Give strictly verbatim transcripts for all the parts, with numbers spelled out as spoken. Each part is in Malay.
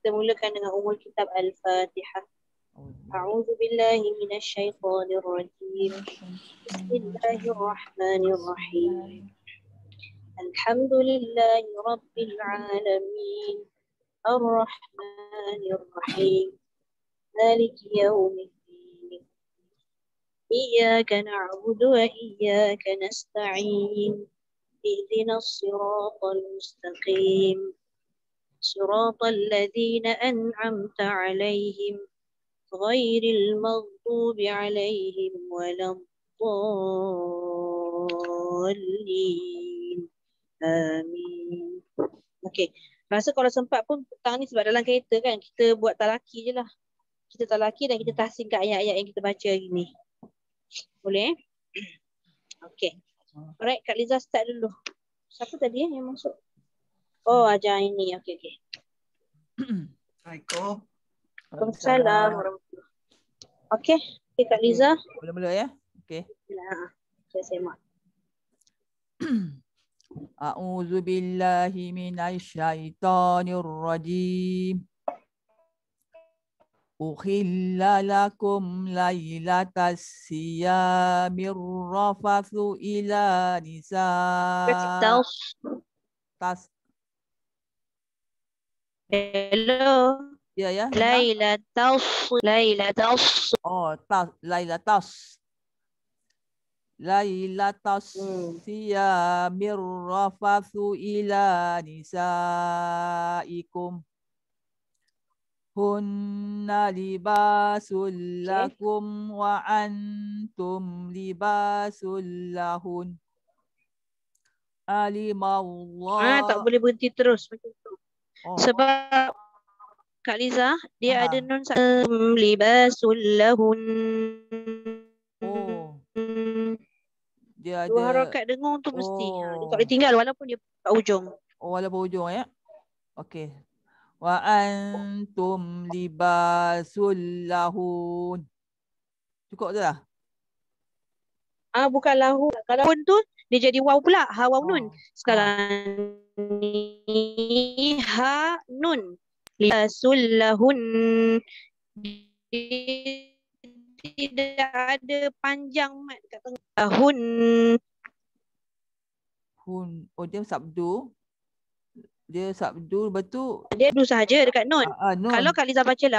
kita mulakan dengan umul kitab Al-Fatihah. A'udzu billahi minasy syaithanir rajim. Bismillahirrahmanirrahim. Alhamdulillahi rabbil alamin. Ar-Rahmanir Rahim. Maliki yaumiddin. Iyyaka na'budu wa iyyaka nasta'in. Ihdinas siratal mustaqim. Siratal ladzina an'amta 'alaihim ghairil maghdubi 'alaihim waladdallin. Amin. Okey. Rasa kalau sempat pun petang ni sebab dalam kereta kan kita buat talaki je lah. Kita talaki dan kita tahsin kat ayat-ayat yang kita baca hari ni. Boleh? Okey. Alright, Kak Liza start dulu. Siapa tadi eh, yang masuk? Oh, ajar ini. Okey, okey. Assalamualaikum. Waalaikumsalam warahmatullahi. Okey, okay, Kak Liza. Mula-mula ya. Okey. Nah, saya semak. A'udzu billahi minasyaitonir rajim. Ukhilla lakum lailatas siyamir rafathu ila nisa. Tas. Tas. Hello. Ya ya. Lailatas. Lailatas. Oh, tas. Lailatas. Lailatas Hmm. siyamir rafathu ila nisaikum. Hunna libasul lakum wa antum libasul lahun. Alimallah. Ah, tak boleh berhenti terus macam tu. Oh. Sebab Kak Liza dia Aha. ada nun libasul lahun. Oh. Dia ada Dua harakat dengung tu mesti. Oh. Ha, dia tak boleh tinggal walaupun dia kat ujung. Oh, walaupun ujung ya. Okey. Wa antum libasul lahun. Cukup je lah. Ah, bukan lahu. Kalau pun tu dia jadi waw pula. Ha waw nun. Oh. Sekarang ni ha nun. Libasul lahun. Tidak ada panjang mat kat tengah. Lahun. Hun. Oh, dia sabdu. Dia sabdu betul. Dia du sahaja dekat nun. Ah, ah, nun. Kalau Kak Liza baca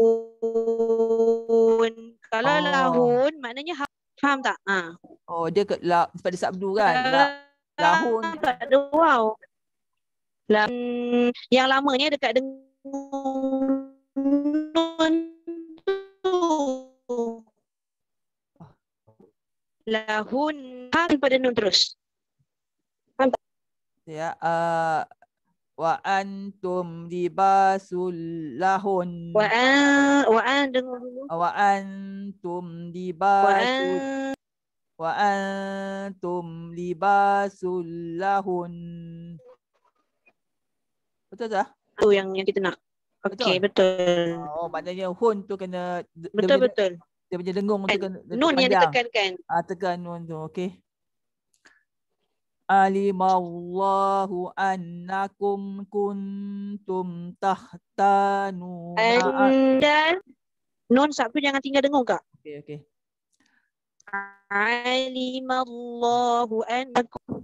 lahun. Kalau Oh. lahun maknanya ha. Faham tak? Ha. Oh, dia ke la, sebab dia sabdu kan. La, lahun. Tak ada wow. Lah, yang lamanya dekat dengan nun tu. Lahun ha pada nun terus. Faham tak? Ya, uh, wa antum libasul lahun. Wa an wa an dengar dulu. Wa antum Wa libasul an wa antum libasul lahun. Betul tak? tu yang yang kita nak. Okey, betul. Oh, maknanya hun tu kena Betul dia, betul. Dia punya dengung tu kena Nun yang panjang. ditekankan. Ah, tekan nun tu, okey. Alimallahu annakum kuntum tahtanuna. Anda nun sabtu jangan tinggal dengung Kak. Okey, okey. Alimallahu annakum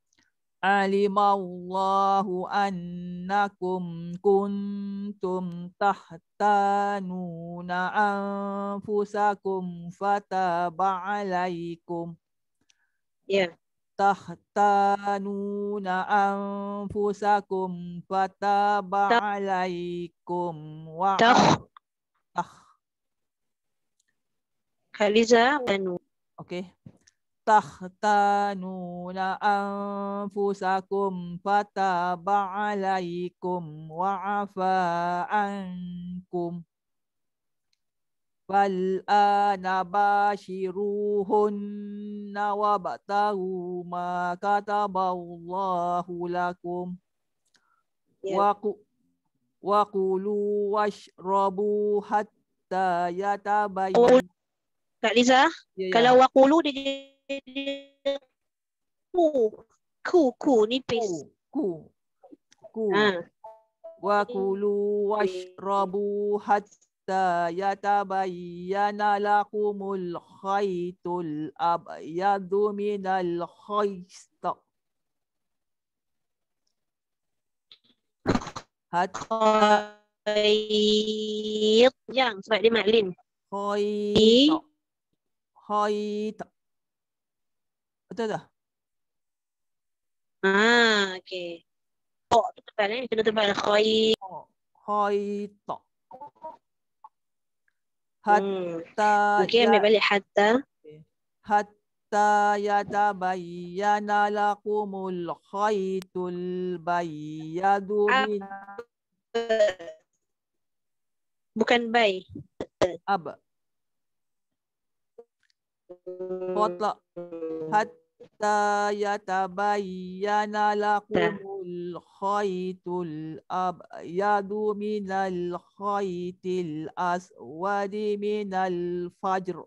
Alimallahu annakum kuntum tahtanuna anfusakum fataba alaikum. Ya. Tahtanuna anfusakum fataba alaikum wa Tah. ah. Kak Liza anu. Okey. Tahtanuna anfusakum fataba alaikum wa afa ankum. Fal ana bashiruhunna wabtahu ma kataballahu lakum. Wa qu wa qulu washrabu hatta yatabayyan. Kak Liza, Ya, ya. kalau waqulu dia jadi ku ku ku nipis. Ku ku ku. Ha. wa kulu washrabu hatta yatabayyana lakumul khaytul abyadu minal khayt hatta Khayt. Yang sebab dia maklin. khayt khayt. Betul tak? Ah, okey. Oh, tu tebal eh. Kena tebal. Khayt. khayt Hmm. hatta Okey, ya ambil balik hatta. hatta yatabayyana lakumul khaytul bayyadu min Bukan bay. ab Kota hatta yatabayyana lakumul khaytul abyadu minal khaytil aswadi minal fajr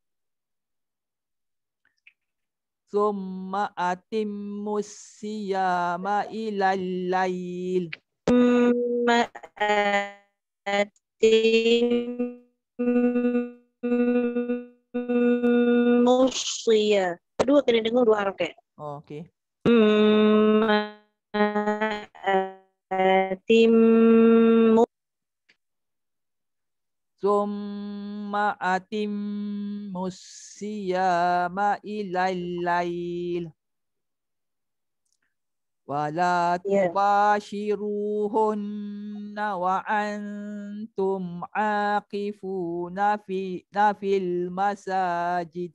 summa atimmus siyama ilal lail Ma Musia. Kedua kena dengar dua harakat. oh, okey Atim summa atimmus siyama ilal lail wala Ya. tubashiruhunna wa antum aqifuna fi nafil masajid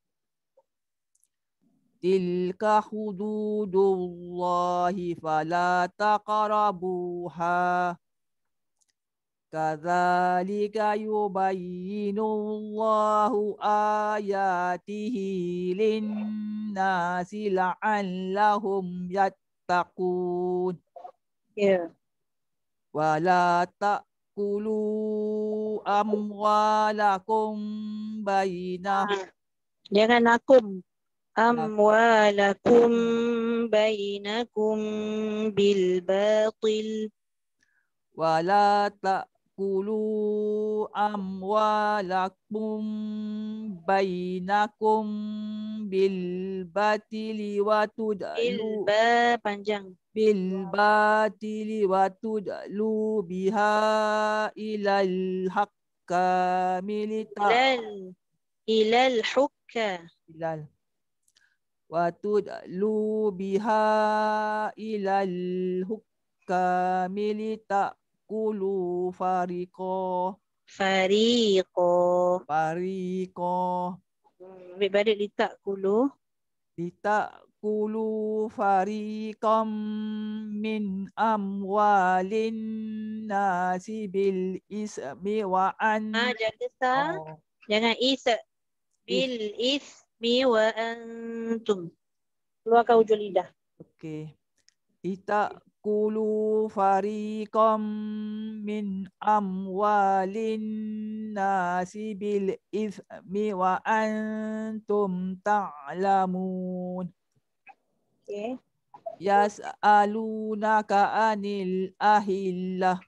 tilka hududullahi fala taqrabuha kadzalika yubayyinullahu ayatihi linnasi la'allahum yattaqun Ya. wala ta'kulu amwalakum bainakum Jangan akum. Amwalakum bainakum bil batil. wala ta'kulu amwalakum bainakum bil batili wa Bil tud'lu ba panjang. bil batili wa tud'lu biha ilal hakami lita Ilal ilal hukka. ilal wa tud'lu biha ilal hukami litakulu fariqo Fariqo. fariqo Hmm, ambil balik litak kulu. litakulu fariqam min amwalin nasi bil ismi wa an Ah, jaga sa. oh, Jangan isa. is Bil ismi wa antum. Keluarkan ujung lidah. okey litakulu fariqam min amwalin nasi bil ismi wa antum ta'lamun Okay. yas'alunaka anil ahillah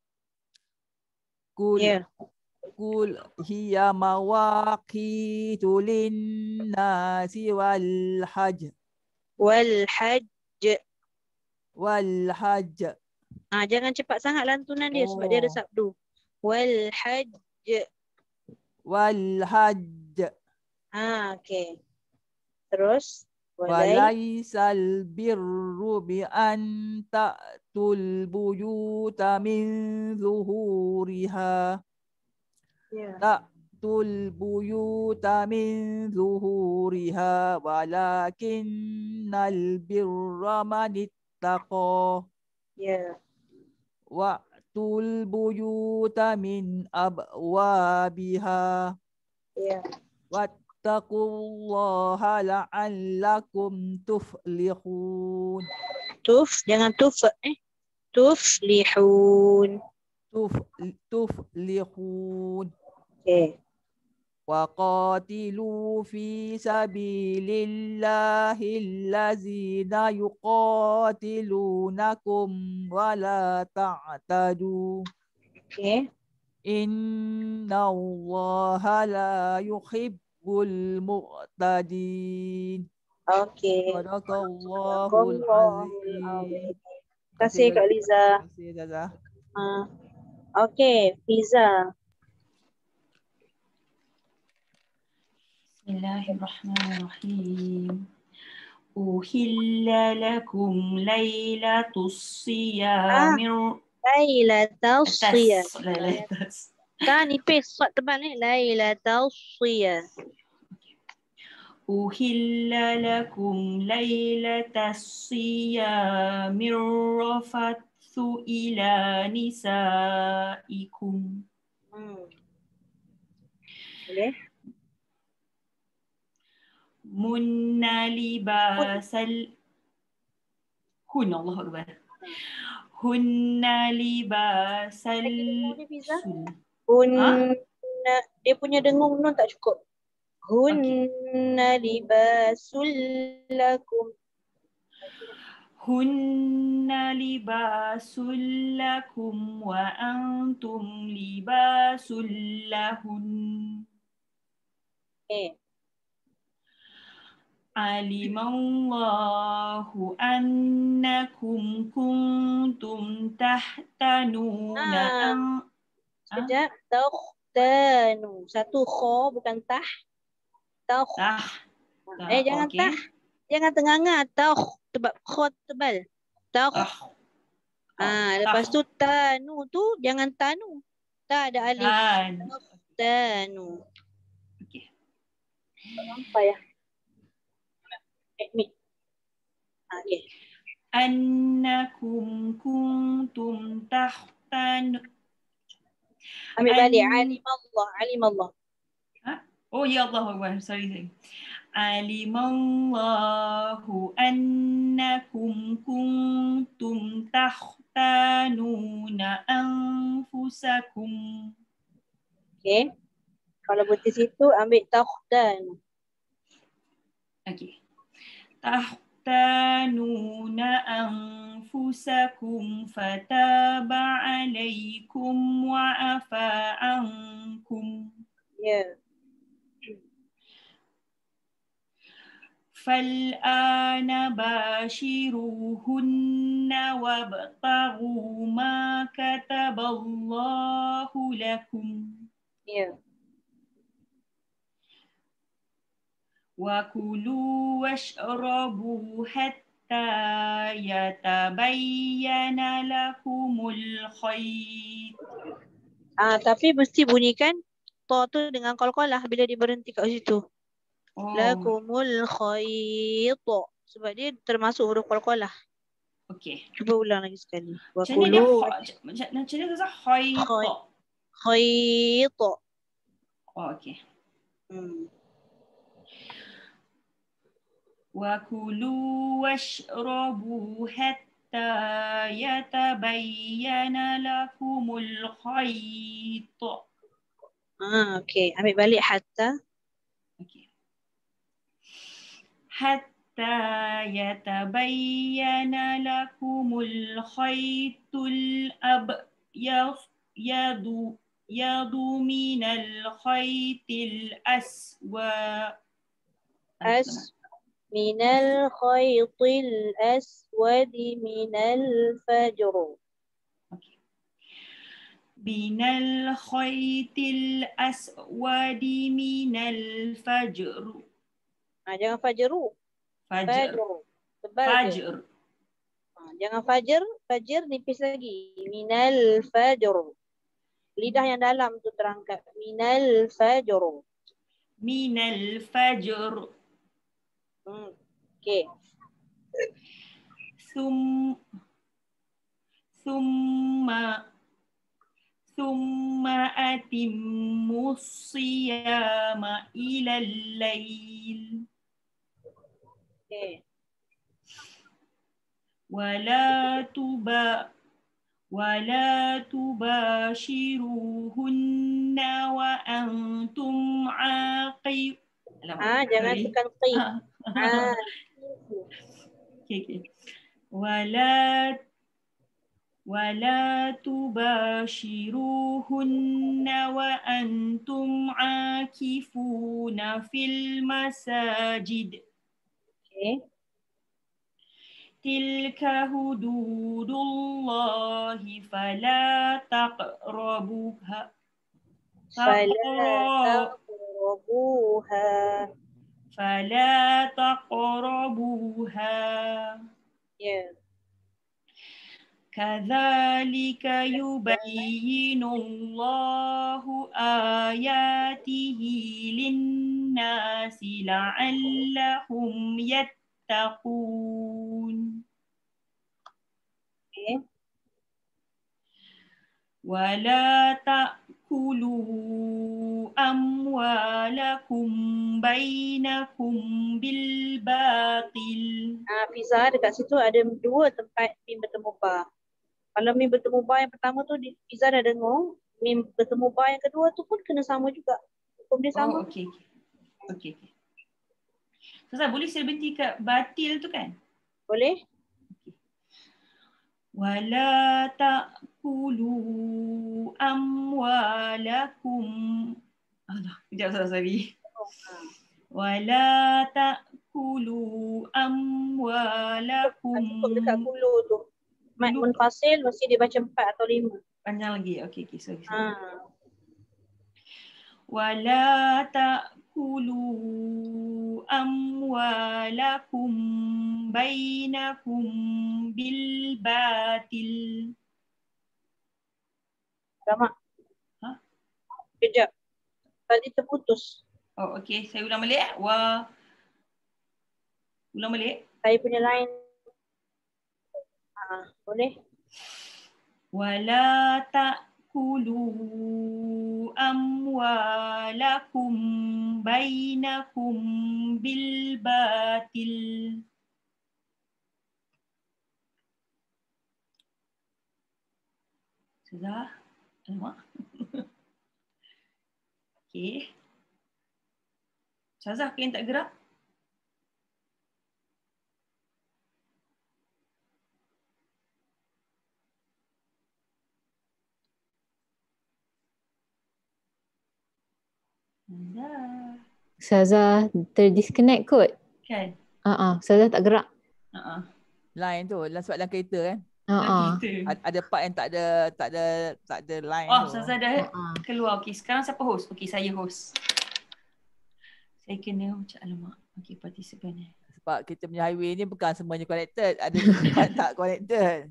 kul Ya. kul hiya mawaqitu linnasi wal hajj Wal hajj. wal hajj Ah, jangan cepat sangat lantunan dia sebab dia ada oh sabdu. Wal hajj. wal hajj Ah, okey. Terus walai walaisal birru bi an ta'tul buyuta min zuhuriha ya. ta'tul buyuta min zuhuriha walakinnal birra man ittaqa Ya. wa'tul buyuta min abwabiha Ya. wattaqullaha la'allakum tuflihun Tuf, jangan tuf eh. Tuflihun. tuf tuflihun Okey. وقاتلوا في سبيل الله الذين يقاتلونكم ولا تعتدوا Okay. إن الله لا يحب المعتدين. Okay. Sadaqallahul Sadaqallahul azim. azim. Terima kasih Kak Liza. Terima kasih Zaza. Uh, okay, Fiza. Bismillahirrahmanirrahim. Uhilla lakum laylatus Ah, siyamir Lailatul atas Siyam. laylatus Tak nipis sot tebal ni. Lailatul Siyam. Uhilla lakum laylatas siyamir rafathu ila nisaikum. Hmm. Boleh? Munna libasal hun Allah Akbar. Hunna libasal Lagi dengung dia Fiza. sul. Hunna. Dia punya dengung nun tak cukup. Hunna libasul lakum. Hunna libasul lakum wa antum libasul lahun. Okay. Alimallahu annakum kuntum tahtanuna Ah. an Sekejap. Takhtanu. Satu kho bukan tah. Takh. tah. Eh jangan Okey. tah. Jangan tengah-tengah. Takh. Tebal. Kho tebal. Takh. Tah. Ah, lepas tu tanu tu jangan tanu. Tak ada alif. Tan. Tanu. Okey. Apa ya? Admit. Okay. Annakum kuntum tahtan. Ambil balik. An- Alim Allah. Alim Allah. Oh ya Allah Akbar. Sorry, sorry. Alimallahu annakum kuntum tahtanuna anfusakum. Okay. Kalau berhenti situ ambil takhtan. Okey. Tahtanuna anfusakum fataba alaikum wa afa ankum. Ya. Yeah. فالآن باشروهن وابتغوا ما كتب الله لكم. Ya. وكلوا واشربوا حتى يتبين لكم الخيط. Ah, tapi mesti bunyikan to tu dengan qalqalah bila dia berhenti kat situ. Oh. Lakumul khayt. Sebab dia termasuk huruf qalqalah. Okey. Cuba ulang lagi sekali. Wa Macam mana dia kulu macam macam mana tu khayt? khayt. Oh okey. Hmm. وكلوا واشربوا حتى يتبين لكم الخيط. Ah, okey. Ambil balik hatta. Okay. حتى يتبين لكم الخيط الأبيض يض من الخيط الأسود As minal khaytil aswadi minal fajr. Okay. من الخيط الأسود من الفجر. Ah, jangan fajru. Fajr. Tebal Fajr. je. Ah, jangan fajr. Fajr nipis lagi. Minal fajr. Lidah yang dalam tu terangkat. Minal fajr. Minal fajr. Hmm. Okey. Thum, thumma thumma atimmu siyama ilal lail. Okey. Wala tuba ولا تباشروهن وأنتم عاقفون. Ah, jangan tekan qi. Ah. Okay, okay. ولا ولا تباشروهن وأنتم عاكفون في المساجد. Okay. تلك حدود الله فلا تقربوها. فلا تقربوها. فلا تقربوها. Yeah. كذلك يبين الله آياته للناس لعلهم يتقون. Okay. ولا تأكلوا أموالكم بينكم بالباطل. Ah, Fiza, dekat situ ada dua tempat mim bertemu ba. Kalau mim bertemu ba yang pertama tu di- Fiza dah dengar, mim bertemu ba yang kedua tu pun kena sama juga. Hukum dia sama. Oh, okey. Okey. Okey. Ustazah, boleh saya berhenti kat batil tu kan? Boleh? Wala ta'kulu amwalakum. Alah, kejap Ustazah, sorry. Wala ta'kulu amwalakum. Ah, cukup dekat kulu tu. Mat munfasil mesti dia baca empat atau lima. Panjang lagi. Okey, okey, sorry. sorry. Ah. Wala ta'kulu amwalakum bainakum bil batil. Lama. Ha? Kejap. Tadi terputus. Oh, okey. Saya ulang balik. Eh. Wa Ulang balik. Saya punya line. Ah, boleh? Wala ta'kulu amwalakum bainakum bil batil. Sudah? Alamak. Okey. Syazah, kalian tak gerak? Dah. Ustazah terdisconnect kot. Kan? Ah, uh-uh. Ustazah tak gerak. Uh-uh. Line tu, dalam sebab dalam kereta kan. Ah, uh-uh. Ad- Ada part yang tak ada tak ada tak ada line Oh, tu. Ustazah dah Uh-uh. keluar. Okey, sekarang siapa host? Okey, saya host. Saya kena macam alamak. Okey, partisipan ni. Sebab kita punya highway ni bukan semuanya connected. Ada tempat tak connected.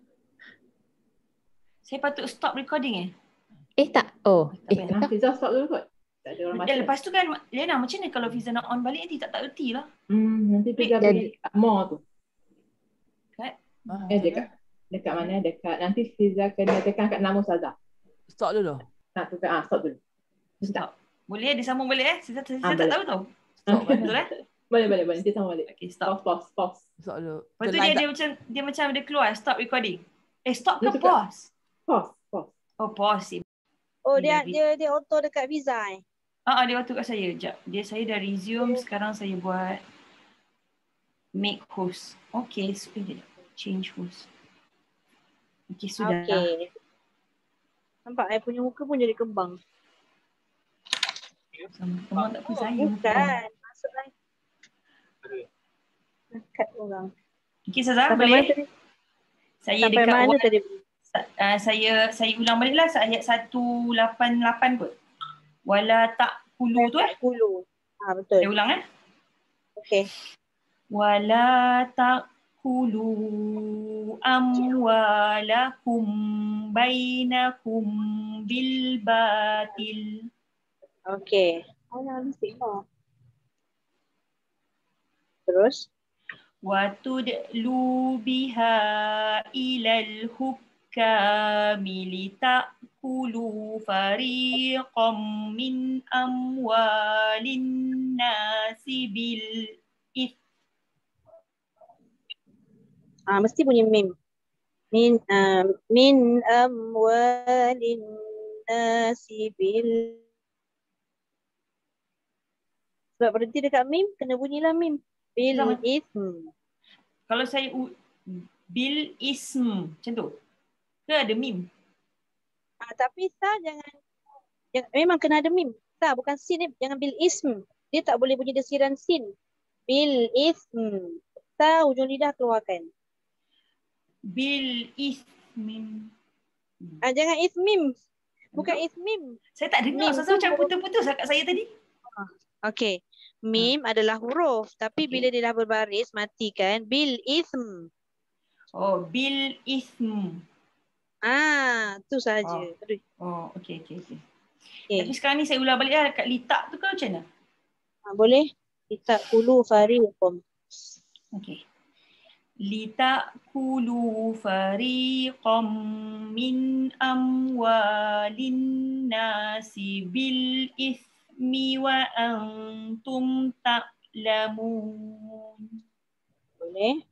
Saya patut stop recording eh? Eh tak. Oh. Tak Eh payah. tak. Nah, Fiza stop dulu kot. Tak ada orang baca. Eh, lepas tu kan, Lena, macam mana kalau Fiza nak on balik nanti tak tak erti lah. Hmm, nanti Fiza Jadi- pergi kat more tu. Kat? Ah, Eh, dekat. Dekat mana? Dekat. Nanti Fiza kena tekan kat nama Ustazah. Stop dulu. Nah, tu ah, stop dulu. Stop. Boleh eh? Disambung balik eh? Saya, saya, Ah, saya tak boleh. tahu tau. Stop Betul mana? eh? Boleh, boleh, boleh. Nanti sama balik. Okay, stop. Pause, pause, pause. Stop dulu. Lepas tu Line dia, tak- dia macam dia macam dia keluar stop recording. Eh, stop ke Dia cakap- pause? Pause, pause. Oh, pause. Oh, Dia dia dia dia auto dekat Fiza eh. Ah, ah, dia waktu kat saya. Sekejap. Dia saya dah resume. Sekarang saya buat make host. Okay. So, eh, dia- change host. Okay, sudah. Okey. Nampak saya punya muka pun jadi kembang. Sama tak pun saya. Bukan. Masuk line. Kat orang. Okay, Sazah, Sampai mana boleh? tadi? Saya Sampai dekat mana one, tadi? uh, saya saya ulang balik lah ayat seratus lapan puluh lapan kot. Wala ta'kulu tu eh. Kulu. Ah, Saya betul. ulang eh. Okey. Wala ta'kulu amwalakum bainakum bil batil. Okey. Alah, mesti lah. Terus? Wa tudlu biha ilal hukami litakulu fariqam min amwalin nasi bil ith. Ah, mesti bunyi mim. Min um, min amwalin nasi bil. Sebab berhenti dekat mim, kena bunyilah mim. Bil Sama. ism. Kalau saya u- bil ism macam tu. Ke ada mim? Ah, tapi sa jangan, jangan, memang kena ada mim. Sa bukan sin, eh. Jangan bil ism. Dia tak boleh bunyi desiran sin. Bil ism. Sa ujung lidah keluarkan. Bil ismim. Ah, jangan ismim. Bukan ismim. Saya tak dengar. Mim Rasa tu macam huruf. putus-putus kat saya tadi. Okey. Mim adalah huruf. Tapi Okey. bila dia dah berbaris, matikan. Bil ism. Oh, bil ism. Ah, tu sahaja. Oh. Aduh. Oh, okey, okey, okey. Okay. Tapi sekarang ni saya ulang balik lah kat litak tu ke macam mana? Ah, boleh? Kita kulu fariqum. Okey. Litakulu fariqam min amwalin nasi bil ismi wa antum ta'lamun. Boleh?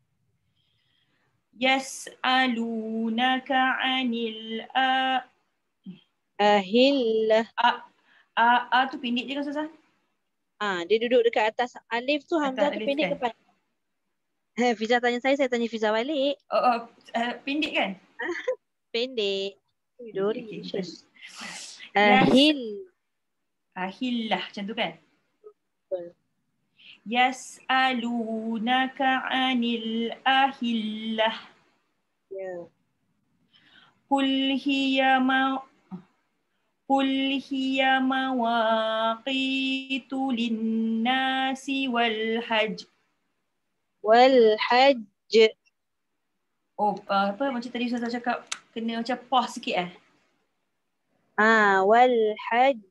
Yas'alunaka 'anil a Ahillah. a a, a tu pendek je kan Ustazah? Ah, dia duduk dekat atas alif tu, hamzah Atas tu alif pendek kan? ke panjang? Eh, Fiza tanya saya, saya tanya Fiza balik. Oh, oh uh, pendek kan? Pendek. Ui, Dori. Okey, okey. Shush. Yes. Ahil. Ahillah macam tu kan? Betul. Yas'alunaka 'anil ahillah. Ya. Qul hiya ma Qul hiya mawaqitu lin-nasi wal hajj. Wal hajj. Oh, uh, apa macam tadi Ustazah cakap kena macam pause sikit eh. Ah, wal hajj.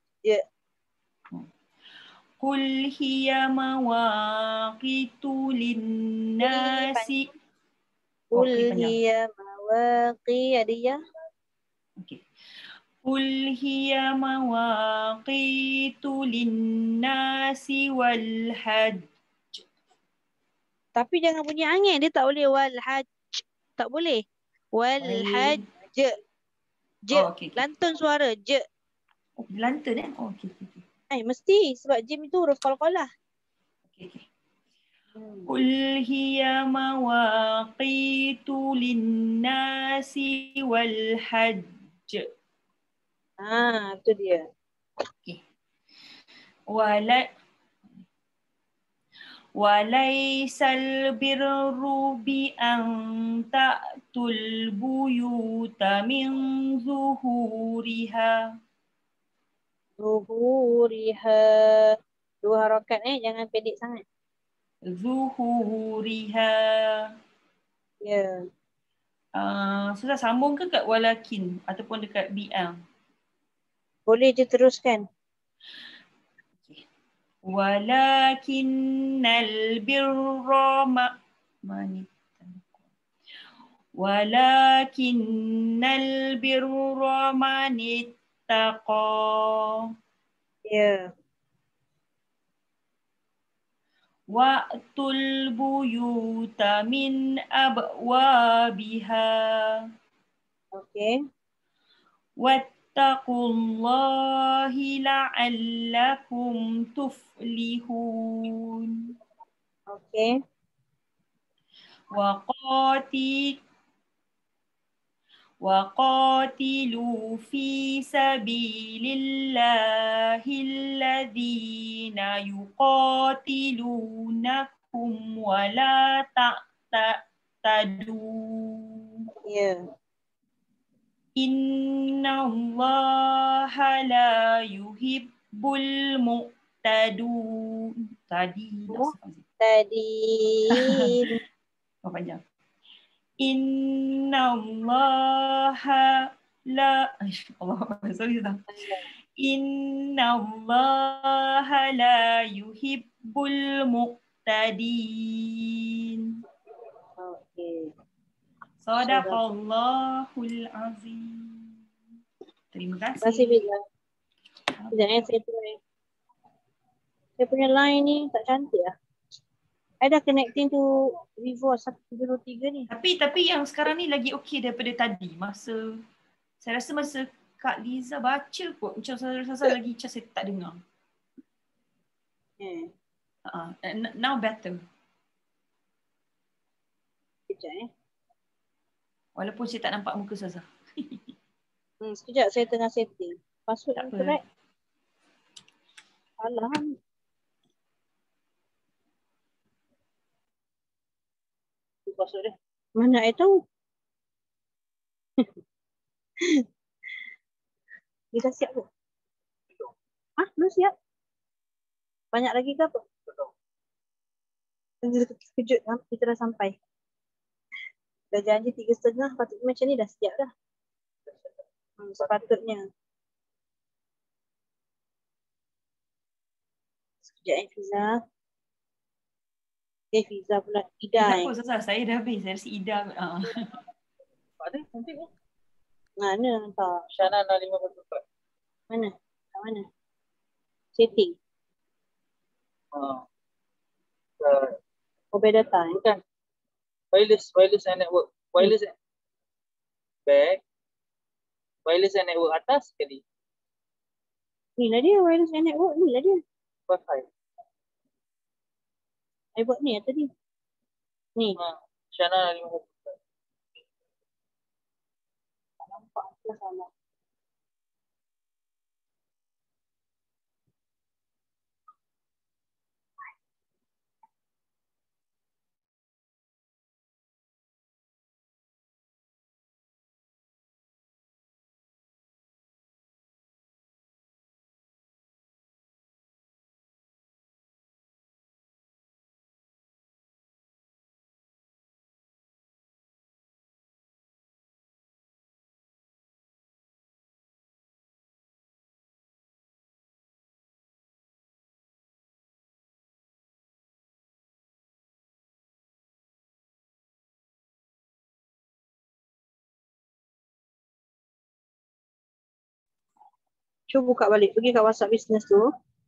Qul hiya mawaqitu lin-nasi. Oh, Qul panjang. hiya mawaqi. Ada ya? Okey. Qul hiya mawaqitu lin-nasi wal hajj. Tapi jangan bunyi angin. Dia tak boleh wal hajj. Tak boleh. Wal Wal- hajj. Je. Oh, okey, okey. Lantun suara. Je. Oh, lantun eh? Oh, okey, okey, okey. Eh, mesti. Sebab jim itu huruf qalqalah. Okey, okey. Hmm. Qul hiya mawaqitu lin-nasi wal hajj. Ah, tu dia. Wala Walaysal birru bi an ta'tul buyuta min zuhuriha. Zuhuriha. Dua harakat eh. Jangan pendek sangat. Zuhuriha. Ya. Uh, Susah sambung ke kat walakin ataupun dekat bi'ang? Boleh je teruskan. Walakinnal birra ma mani Walakinnal birra man ittaqa. Ya. Wa'tul buyuta min abwabiha. Okey. Wattaqullahi la'allakum tuflihun. Okey. Waqati Waqatilu fi sabilillahi alladhina yuqatilunakum wa la ta'tadu. Ya. Inna Allaha la yuhibbul mu'tadun. Tadi dah Tadi. oh, panjang. Inna Allaha la Allah sorry dah. Inna Allaha la yuhibbul mu'tadin. Okey. Sadaqallahul azim. Terima kasih. Terima kasih Bila. Sekejap eh, saya punya, saya punya line ni tak cantik lah. I dah connecting to Vivo satu tujuh dua tiga ni. Tapi tapi yang sekarang ni lagi okey daripada tadi. Masa saya rasa masa Kak Liza baca kot macam Ustazah lagi macam saya tak dengar. Hmm. Uh, now better. Sekejap eh. Walaupun saya tak nampak muka Ustazah. Hmm, sekejap saya tengah setting. Password Tak yang apa. correct. Alah. Password dia. Mana I tahu? Dia dah siap ke? Hah? Belum siap? Banyak lagi ke apa? Kejut kita dah sampai. Dah janji tiga setengah, patutnya macam ni dah siap dah. Hmm, sepatutnya. Sekejap eh Fiza. Eh Fiza pula. Ida Tak eh. apa Ustazah, saya dah habis. Saya rasa Ida. Uh. Ada cantik ni. Mana nampak? Syana enam lima empat. Mana? Kat mana? Setting. Ha. Uh, Mobile data eh. bukan. Wireless, wireless and network. Wireless and back. Wireless and network atas sekali. Ni lah dia wireless and network. Ni lah dia. Wi-Fi. I buat ni lah tadi. Ni. Ha. Syana enam lima empat. Tak nampak. Apa salah. Cuba buka balik. Pergi kat WhatsApp business tu.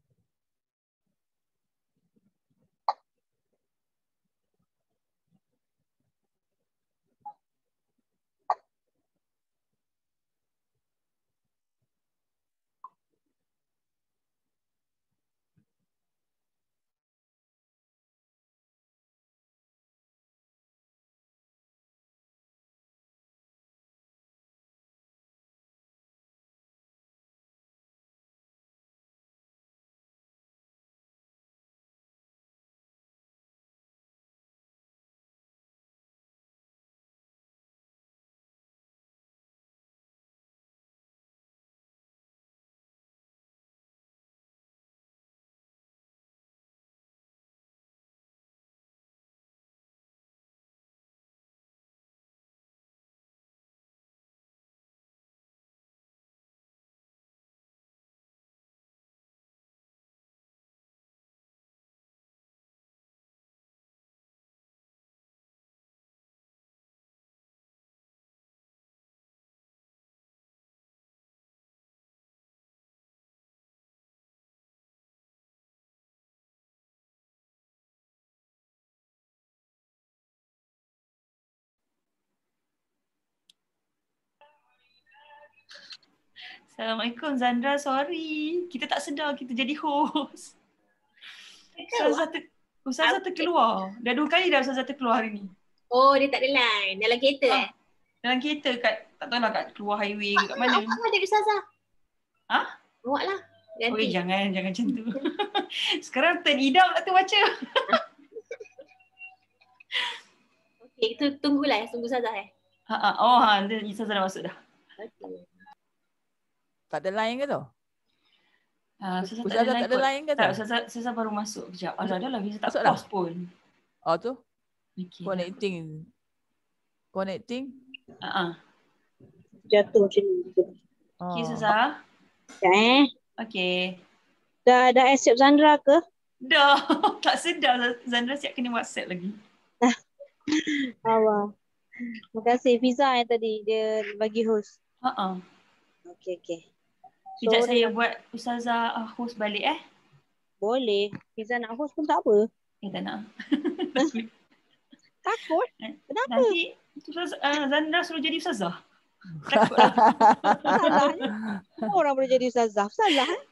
Assalamualaikum Zandra, sorry. Kita tak sedar kita jadi host. Ustazah, ter, Ustazah terkeluar. Dah dua kali dah Ustazah terkeluar hari ni. Oh, dia tak ada line. Dalam kereta Ah, eh? dalam kereta kat, tak tahu lah kat keluar highway ke kat mana. Awak lah dari Ustazah. Ha? Awak lah. Ganti. Okey, jangan, jangan macam tu. Sekarang turn Ida pula tu baca. Okey, tu tunggulah. Tunggu Ustazah eh. Ha, ha. Oh, ha, dia Ustazah dah masuk dah. Okay. Tak ada line ke tu? Ha, Ustazah tak Ustazah ada tak ada kot. line ke tu? Tak, Ustazah, Ustazah baru masuk kejap. Alah, dah lah, Visa tak Masuk dah? pause pun. Oh tu, Okay, connecting. Connecting. Ha, ha. Jatuh macam ni. Oh. Okay, Ustazah. Ya eh. Okay. Dah, dah accept Zandra ke? Dah. Tak sedar Zandra siap kena WhatsApp lagi. Awal. Terima kasih Fiza yang tadi dia bagi host. Ha, ha. Okey, okey. Sekejap Sorry saya lah. buat Ustazah uh, host balik eh. Boleh. Fiza nak host pun tak apa. Eh tak nak. Takut? Kenapa? Nanti Ustaz, uh, Zandra suruh jadi ustazah. Takut lah. Salahnya. Semua orang boleh jadi ustazah. Salah eh?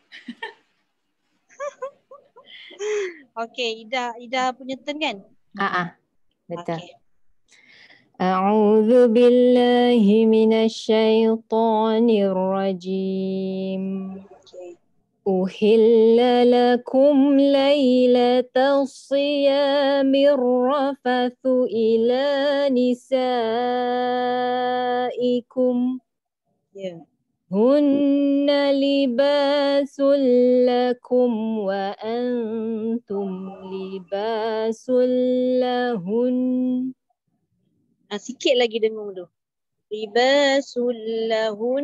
Okey, Ida, Ida punya turn kan? Ah, ah. Betul. Okey. أعوذ بالله من الشيطان الرجيم Okey. أحل لكم ليلة الصيام الرفث إلى نسائكم Ya. هن لباس لكم وأنتم لباس لهن. Ah, sikit lagi dengung tu. Libasul lahun.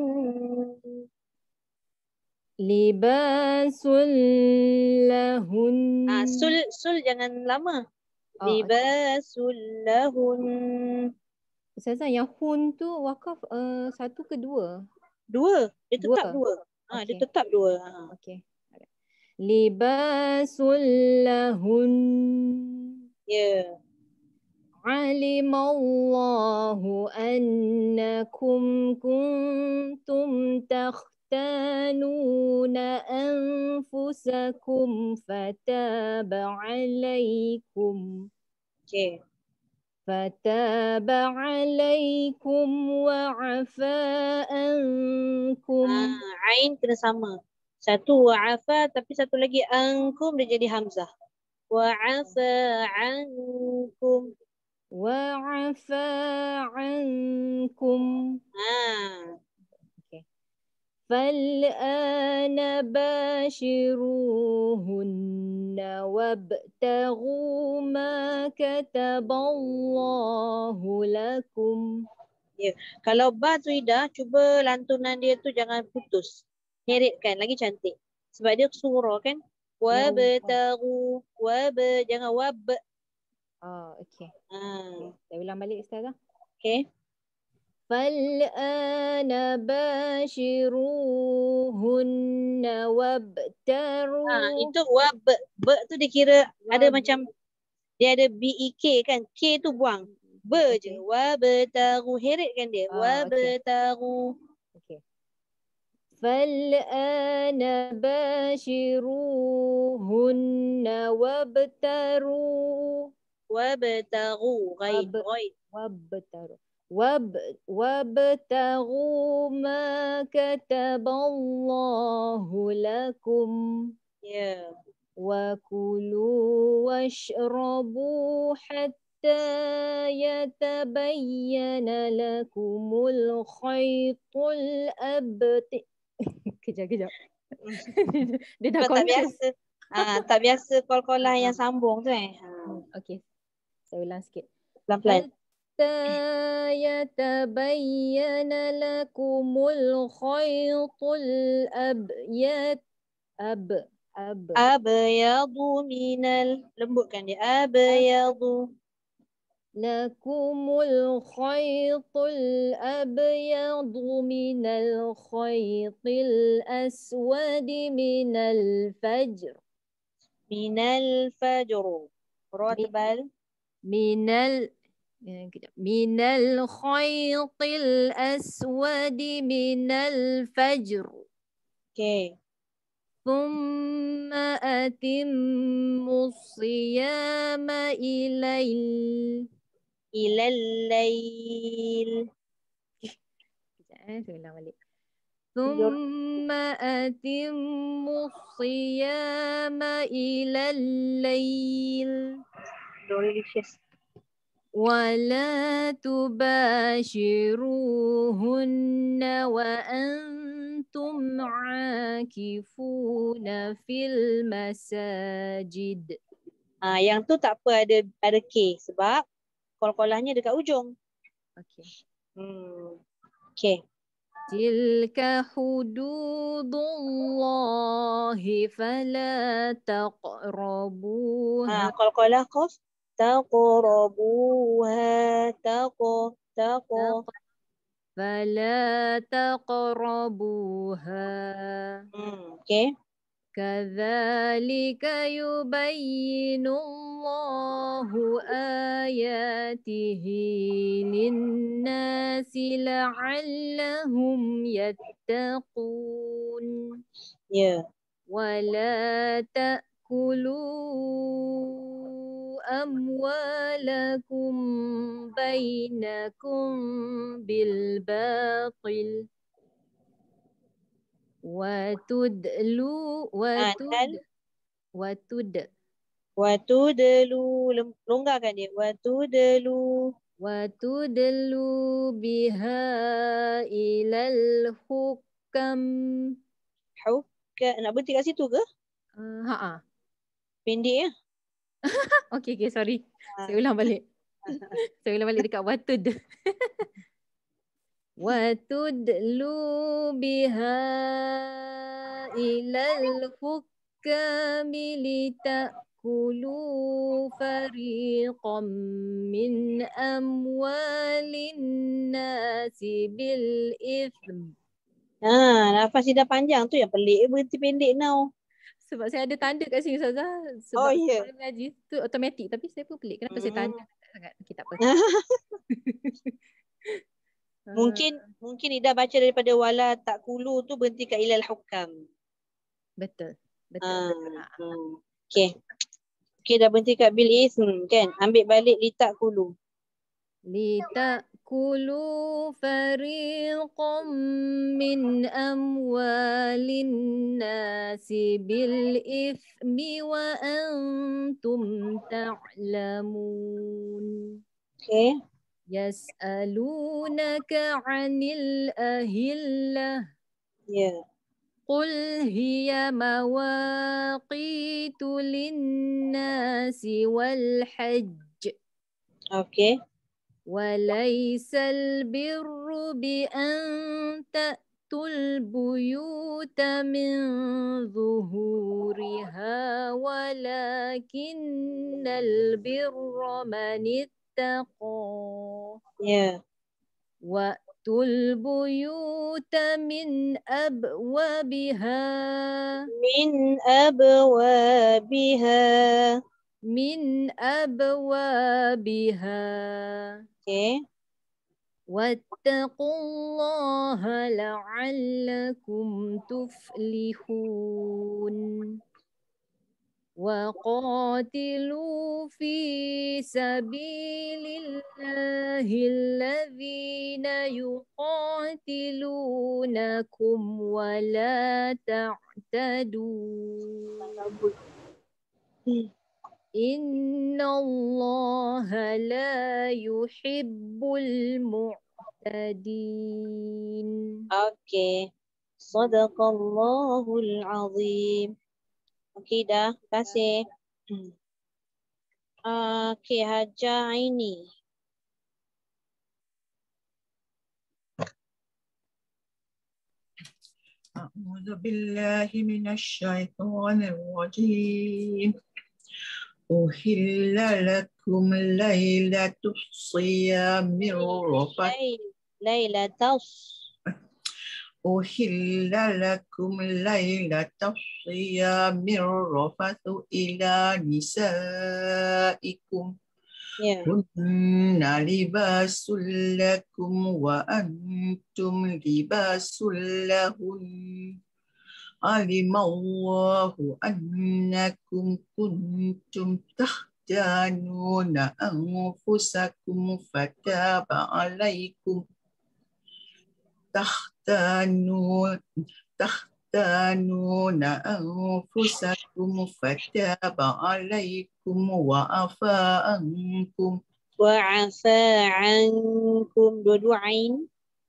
Libasul lahun. Ah, sul sul jangan lama. Oh, okay. Libasul lahun. Ustazah, yang hun tu wakaf uh, satu ke dua? Dua. Dia Dua. tetap dua. Ah, dia Okey. tetap dua. Ah. Okey. Libasul lahun. Ya. Alimallahu annakum kuntum takhtanuna anfusakum fataba alaikum. Okey. فتاب عليكم وعفى عنكم. Ah, ain kena sama. Satu wa'afa tapi satu lagi ankum dia jadi hamzah. Wa'afa ankum. وعفى عنكم. Ah. فالآن باشروهن وابتغوا ما كتب الله لكم. Ya. Kalau ba tu Ida, cuba lantunan dia tu jangan putus. Heritkan lagi cantik. Sebab dia surah kan. Wabtagu. Wab. Jangan wab. Oh, okey. Ah. Saya ulang balik Ustazah. Okey. فالآن باشروهن وابتغوا. Ah, itu wab. B tu dikira ada macam dia ada B E K kan. K tu buang. B je. Wabtagu. Heritkan dia. Ah, okey. Wabtagu. Okay. فالآن باشروهن وابتغوا. Wabtagu. Ghaid. Wab- Ghaid. وابتغوا واب وابتغوا ما كتب الله لكم. Ya. وكلوا واشربوا حتى يتبين لكم الخيط الأبيض. Kejap, kejap. Dia dah Kau tak conscious. biasa. Ah, tak biasa kol-kolah yang sambung tu eh. Ah. Okay, saya ulang sikit. Pelan-pelan. حتى يتبين لكم الخيط الأبيض. أب أب Abyadu minal. Lembutkan dia. Abyadu. لكم الخيط الأبيض من الخيط الأسود من الفجر. Minal fajru. Ra Mi- tebal. من ال من الخيط الأسود من الفجر. Okay. ثم أتموا الصيام إلى ال- Ilal lail. Eh, saya ulang balik. ثم أتموا الصيام إلى الليل Delicious. ولا تباشروهن وأنتم عاكفون في المساجد. Ah, yang tu tak apa ada ada K sebab kol-kolahnya dekat ujung. Okay. Hmm. Okay. تلك حدود الله فلا تقربوها. Ah, kol-kolah qaf. Taqrabuha. Taqo. Taqo. فلا تقربوها. Hmm. Okay. كذلك يبين الله آياته للناس لعلهم يتقون. Ya. ولا تأكلوا أموالكم بينكم بالباطل وتدلوا Ah, وتد dan وتد watudelu, lem- longgarkan dia. Watudelu. وتدلوا بها إلى الحكم. Hukka. Nak berhenti kat situ ke? Uh, ha ah. Pendek ya? Okey okey sorry. Ah. Saya ulang balik. Saya ulang balik dekat watud. وتدلوا بها إلى الحكام لتأكلوا فريقا من أموال الناس بالإثم. Ha, nafas dia dah panjang tu yang pelik, berhenti pendek now. Sebab saya ada tanda kat sini Ustazah. Oh, Sebab ya. saya mengaji tu automatik. Tapi saya pun pelik. Kenapa saya Hmm. tanda sangat. Okay, tak apa. Mungkin mungkin Ida baca daripada wala takulu tu berhenti kat ilal hukam. Betul. Betul. Ah, betul. Ha. hmm. Okey. Okey, dah berhenti kat bil ism kan. Ambil balik li takulu. لتأكلوا فريقا من أموال الناس بالإثم وأنتم تعلمون. Okey. يسألونك عن الأهلة Ya. قل هي مواقيت للناس والحج Okey. وليس البر بأن تأتوا البيوت من ظهورها ولكن البر من اتقى. Ya. وأتوا البيوت من أبوابها Min abwabiha. من أبوابها Okey. واتقوا الله لعلكم تفلحون. وقاتلوا في سبيل الله الذين يقاتلونكم ولا تعتدوا إن الله لا يحب المعتدين. Okey. Sadaqallahul azim. Okey dah. Terima kasih. Hmm. Okey, Hajar Aini. أعوذ بالله من الشيطان الرجيم أحل لكم ليلة الصيام الرفث Lailatas. أحل لكم ليلة الصيام الرفث إلى نسائكم Ya. هن لباس لكم وأنتم لباس لهن علم الله أنكم كنتم تختانون أنفسكم فتاب عليكم تختانون تختانون أنفسكم فتاب عليكم وعفى عنكم Wa'afa ankum. Dua-dua ain.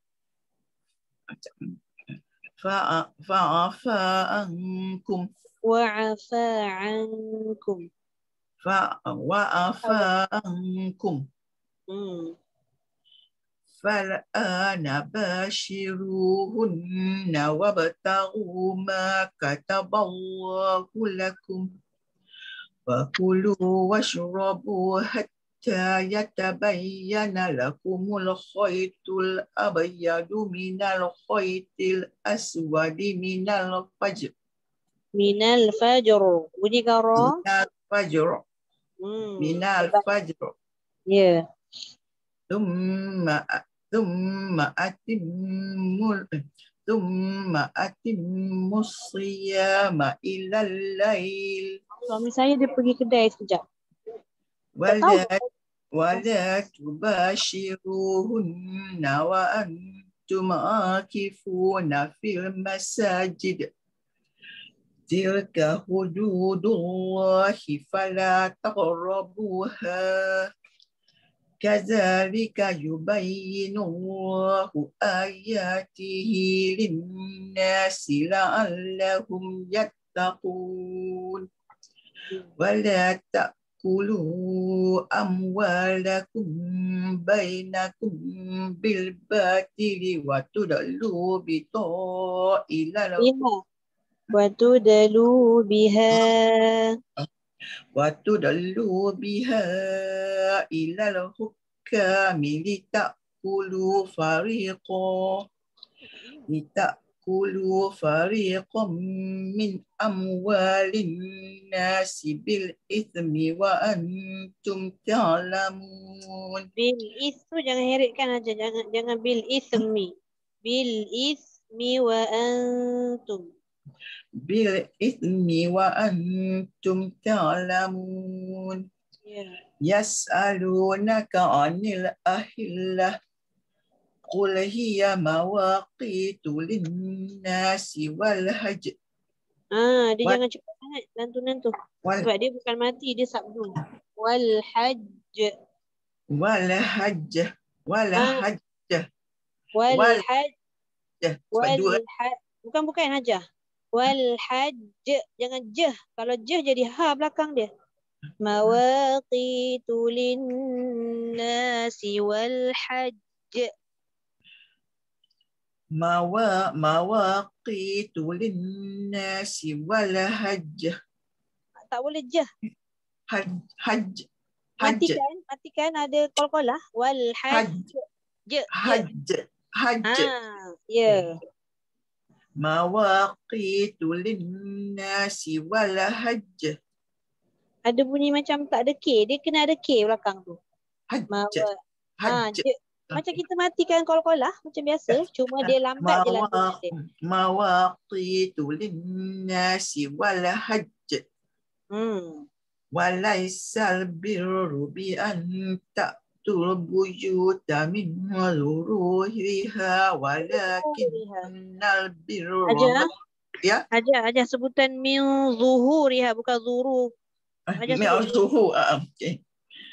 فع- فعفى عنكم Wa'afa ankum. فع- وعفى عنكم Hmm. فالآن باشروهن وابتغوا ما كتب الله لكم فكلوا واشربوا حتى يتبين لكم الخيط الأبيض من الخيط الأسود من الفجر Minal fajr. Bunyi karo. Minal fajr. Hmm. Minal fajr. Ya. Thumma thumma atimmul thumma atimmus siyama ilal lail. Suami saya dia pergi kedai sekejap. Tak tahu. Wala wala tubashiruhunna wa antum akifuna fil masajid. Tilka hududullahi fala taqrabuha. Kadzalika yubayyinullahu ayatihi linnasi la'allahum yattaqun. Wala ta'kulu amwalakum bainakum bil batili wa tudallu bito ilal Biha. Wa tudalu biha. wa tudallu biha ilal hukami litakulu fariqo litakulu fariqam min amwalin nasi bil ithmi wa antum ta'lamun. Bil ismu jangan heritkan aja, jangan jangan bil ismi. Bil ismi wa antum. Bil ithmi wa antum ta'lamun. Ya. Yas'alunaka 'anil ahillah qul hiya mawaqitu lin-nasi wal hajj. Ah, dia What? jangan cepat sangat lantunan tu. Wal Sebab dia bukan mati, dia sabdu. Wal hajj. wal hajj wal Ah. hajj Wal wal hajj. sebab Wal dua hajj. Bukan bukan hajah. Wal hajj. Jangan jeh. Kalau jeh jadi ha belakang dia. Mawaqitu lin-nasi wal hajj. mawa mawaqitu lin-nasi wal hajj Tak boleh jeh. hajj hajj hajj Matikan, matikan ada qalqalah. Wal hajj. hajj Je, je. hajj hajj Ah, ya. mawaqitu lin-nasi wal hajj Ada bunyi macam tak ada K. Dia kena ada K belakang tu. hajj Mawa. Ah, hajj je. Macam kita matikan qalqalah macam biasa. Cuma dia lambat je lantunan dia. mawaqitu lin-nasi wal hajj Hmm. walaisal birru bi an ta'tul buyuta min zuhuriha walakinnal birra Aja. ya Aja, aja sebutan min zuhuriha bukan zuhur. Aja min sebut. zuhur ah, okey.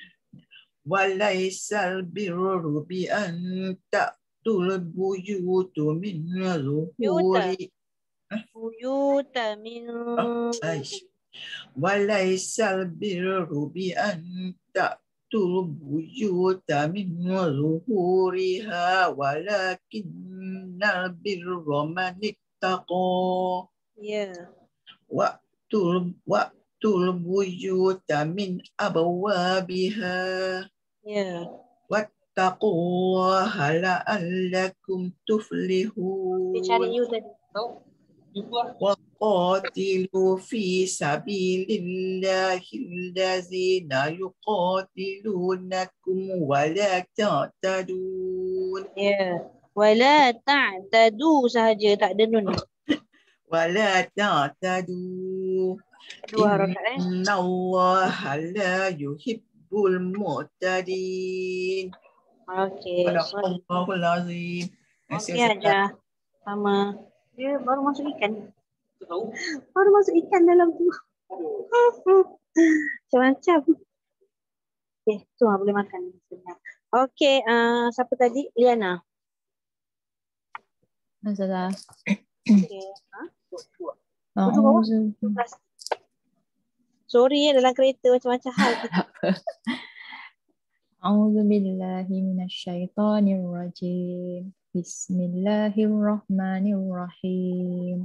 Walaisal birru bi an ta'tul buyutu min zuhuri Buyuta min aish walaisal birru bi an ta'tul buyuta min zuhuriha walakinnal birra man ittaqa Ya. wa'tul wa'tul buyuta min abwabiha Ya. wattaqullaha la'allakum tuflihun. Dia cari you tadi. وقاتلوا في سبيل الله الذين يقاتلونكم ولا تعتدون. Ya. Wala ta'tadu sahaja, tak ada nun. ولا تعتدوا Dua harakat eh. إن الله لا يحب المعتدين. Okey. صدق الله العظيم. Terima kasih, Okey Ustaz. aja. Sama. Dia baru masuk ikan. Baru masuk ikan dalam tu. Macam-macam. Okey, tu lah boleh makan. Okey, uh, siapa tadi? Liana. Ustazah. Okey. Ha? A'udzu Sorry ya, dalam kereta macam-macam hal. A'udzu billahi minasyaitonir rajim. Bismillahirrahmanirrahim.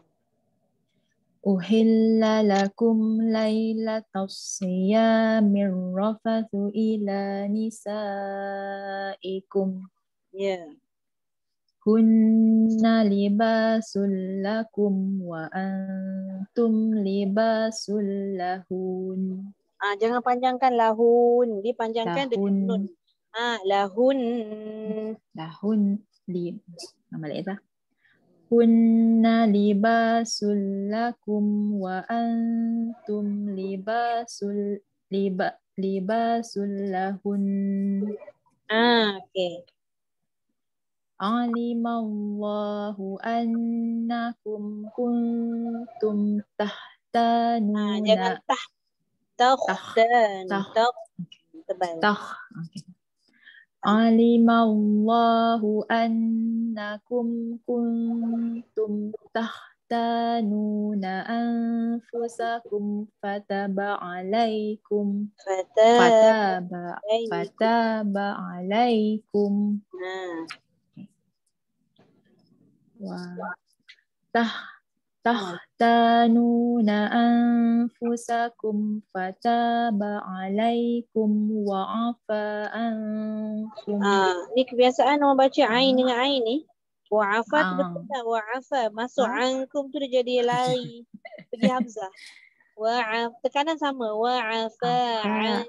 Uhilla lakum lailatas siyamir rafathu ila nisaikum. Ya. Hunna libasul lakum wa antum libasul lahun. Ah, jangan panjangkan lahun. Dipanjangkan dengan nun. Lahun. Ah, lahun. Lahun. Li. Nama lagi tak? Hunna libasul lakum wa antum libasul liba libasul lahun. Ah, okey. Alimallahu annakum kuntum Ah, jangan tahtanuna tah. tah Tahtan. tah Tah. Tebal. tah. Okay. Alimallahu annakum kuntum tahtanuna anfusakum fataba alaikum Fatah. fataba Alaikum. fataba alaikum Ah. wa tah tahtanuna anfusakum fataba alaikum wa afa ankum. Ah, ni kebiasaan orang baca ain dengan ain ni. Wa'afa tu Ah. betul tak? Wa'afa. Masuk Ah. ankum tu dia jadi lari. Pergi hamzah. Wa'af. Tekanan sama. Wa'afa an.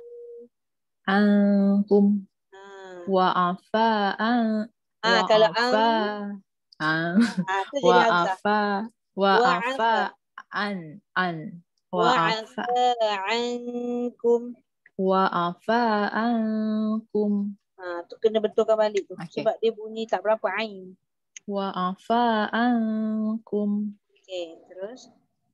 Ankum Ah. wa afa an Ah, wa kalau afa an. an Ah, tu jadi wa hamzah. afa wa Wa'afa. afa an an wa afa Wa'afa ankum. wa afa ankum Ah, tu kena betulkan balik tu. Okay. Sebab dia bunyi tak berapa ain. wa afa ankum. Okey, terus.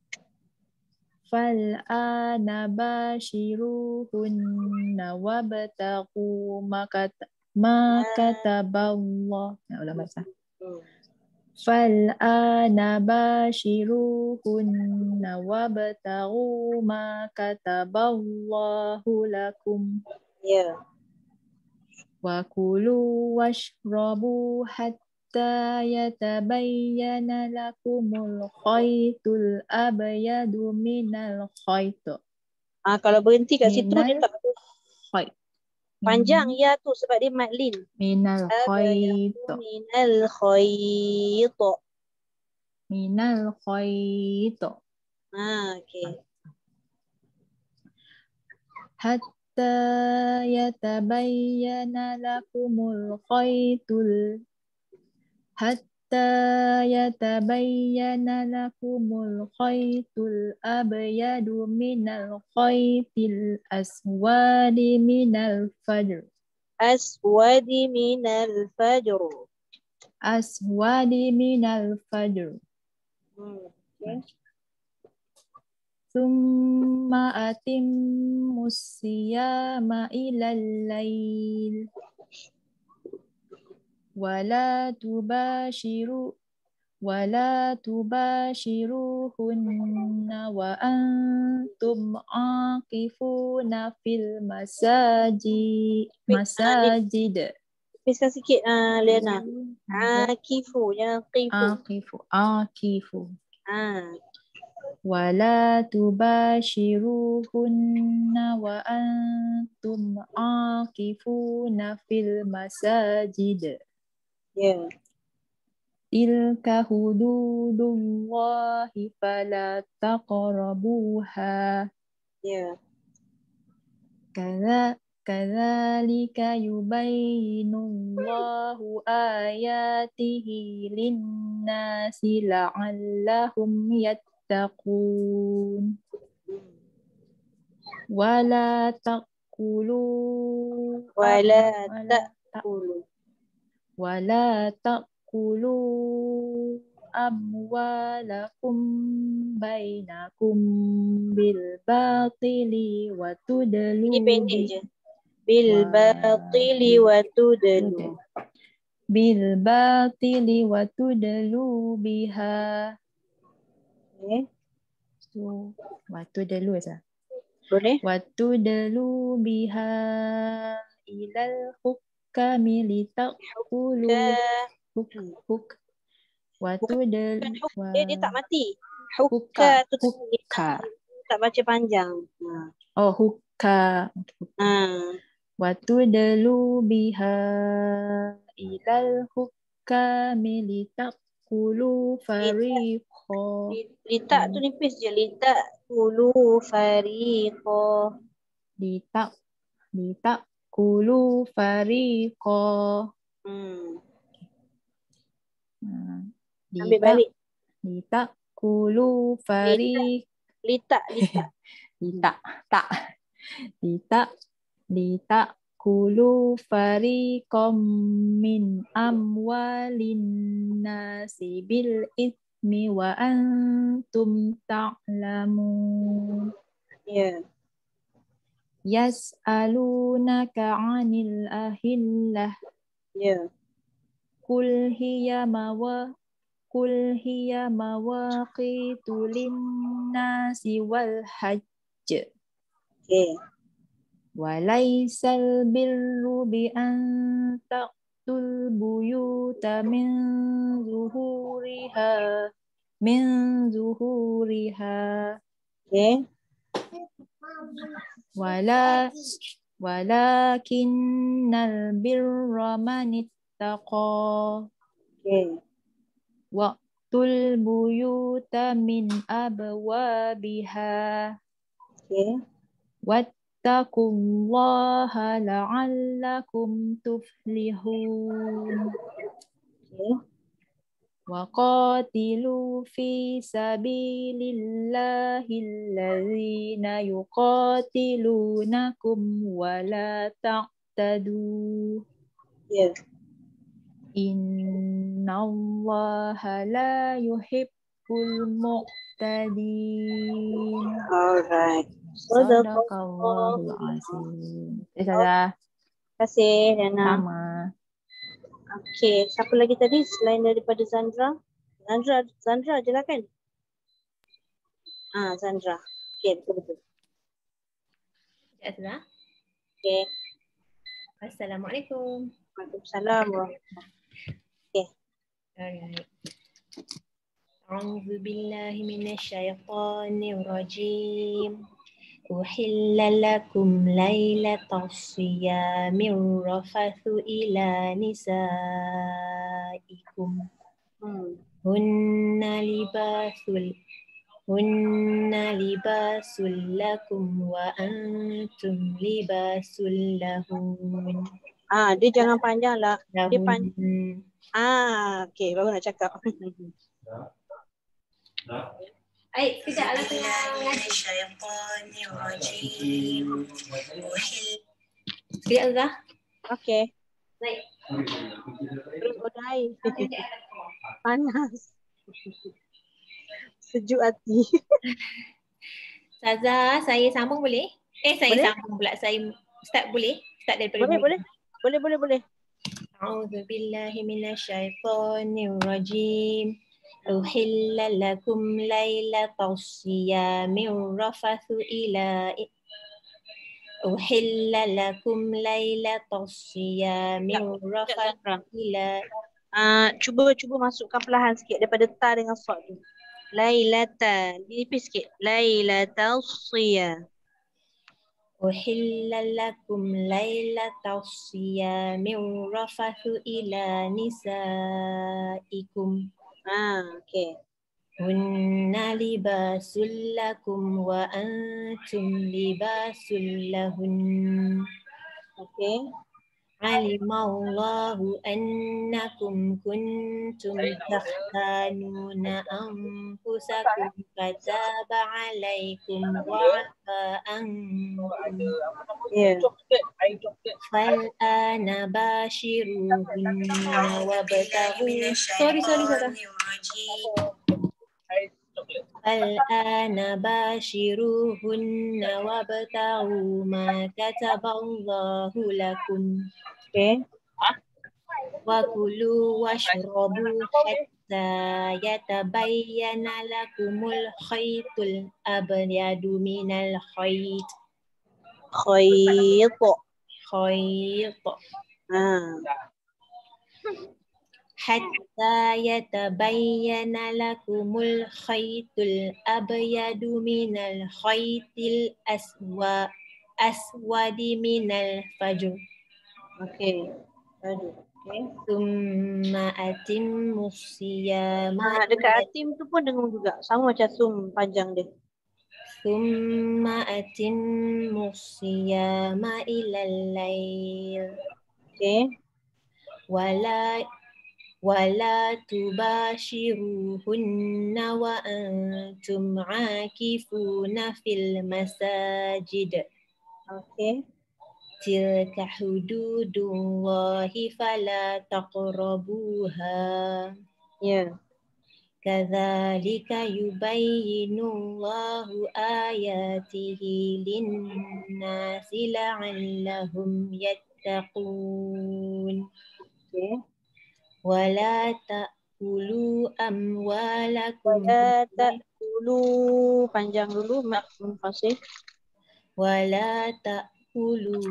Fal'ana bashiruhunna wabtaghu ma kata ma kataballah. Nah, ulang bahasa. Hmm. Fal'ana bashiruhunna wabtaghu ma kataballahu lakum Ya. wa kulu washrabu hatta yatabayyana lakumul khaytul abyadu minal khayt Ah, kalau berhenti kat situ dia minal tak khayt panjang ya tu sebab dia madlin. minal khayt Minal khayt. minal khayt Ah, okey. hatta yatabayyana lakumul khaytul hatta yatabayyana lakumul khaytul abyadu minal khaytil aswadi minal fajr Aswadi minal fajr. aswadi minal fajr Hmm. Okay. Thumma atimmus siyama ilal lail wala tubashiru wala tubashiruhunna wa antum aqifuna fil masaji masajid Piskan sikit ah, Lena. Akifu, jangan qifu. aqifu aqifu Ah. wala tubashiruhunna wa antum aqifuna fil masajid. Ya. Tilka hududullahi fala taqrabuha. Ya. Kadza kadzalika yubayyinullahu ayatihi lin-nasi la'allahum yattaqun. Wala taqulu Wala wala ta'kulu. wala taqulu amwalakum bainakum bil batili wa tudlu Ini pendek bi- je. Bil Wa- batili wa tudlu. bil batili wa tudlu biha. Okay. So, wa tudlu sah. Boleh? Wa tudlu biha ilal hukami litaqulu Ke huk huk wa tudlu bukan huk, wa dia, dia tak mati. Hukka, Hukka tu hukka. tak baca panjang. Ha. Oh, hukka. Ha. Wa tudlu biha ilal huk kamili taqulu fariqa. Litak tu nipis je. Litak kulu fariqo. Litak litaqulu fariqa. Hmm. Ha, Ambil litak balik. litaqulu fariq. Litak, litak. Litak tak. Litak litak kulu fariqam min amwalin nasi bil ithmi wa antum ta'lamun. Ya. Yas'alunaka 'anil ahillah Ya. qul hiya mawa qul hiya mawaqitu lin-nasi wal hajj. Okey. Walaisal birru bi an taqtul buyuta min zuhuriha min zuhuriha Okey. wala walakinnal birra man ittaqa Okey. waqtul buyuta min abwabiha Okey. wattaqullaha la'allakum tuflihun. Okey. Waqatilu fi sabilillahi allazina yuqatilunakum wa la ta'tadu. Ya. Innallaha la yuhibbul mu'tadin. Alright. Sadaqallahul azim. Eh, Ustazah. Terima kasih, Dana. Sama. Okey, siapa lagi tadi selain daripada Zandra? Zandra, Zandra je lah kan? Ah, Zandra. Okey, betul-betul. Ya, sudah. Okey. Assalamualaikum. Waalaikumsalam warahmatullahi. Okey. Alright. A'udzu billahi minasyaitonir rajim. Uhilla lakum lailatas siyamir rafathu ila nisaikum. Hmm. Hunna libasul Hunna libasul lakum wa antum libasul lahun. Ah, dia jangan panjang lah. Dia pan Lahun. Ah, okey, baru nak cakap. Baik, sekejap lah tengah ngaji. Sekejap Zah. Okey. Baik. Terus odai. Panas. Sejuk hati. Saza, saya sambung boleh? Eh, saya Boleh? sambung pula. Saya start boleh? Start daripada Boleh, dulu. boleh. Boleh, boleh, boleh. A'udzu billahi minasyaitonir rajim. Uhilla lakum lailatas siyamir rafathu ila Uhilla lakum lailatas siyamir rafathu ila Ah, cuba cuba masukkan perlahan sikit daripada ta dengan sad tu. Lailata. Nipis sikit. Lailatal siyam. Uhilla lakum lailatas siyamir rafathu ila nisaikum. Ah, okey. Hunna libasul lakum wa antum libasul lahun. Okey. Alimallahu annakum kuntum takhtanuna anfusakum fataba alaikum wa afa ankum. Ya. Fal'ana bashiruhunna wabtaghu. Sorry, sorry, sorry. Fal'ana bashiruhunna wabtaghu ma kataballahu lakum. Okey. Wa kulu washrabu hatta yatabayyana lakumul khaytul abyadu minal khayt Khayt. khayt Ah. hatta yatabayyana lakumul khaytul abyadu minal khaytil aswa aswadi minal fajr. Okey. Aduh. Okay. Summa atimmus siyama Ah, dekat atim tu pun dengung juga. Sama macam sum panjang dia. Summa atimmus siyama ilal lail. Okay. Wala wala tubashiruhunna wa antum akifuna fil masajid. Okay. Tilka hududullahi fala taqrabuha. Ya. Kadzalika yubayyinullahu ayatihi linnasi la'allahum yattaqun. Okay. Wala ta'kulu amwalakum Wala ta'kulu panjang dulu mat fasih. wala ta'kulu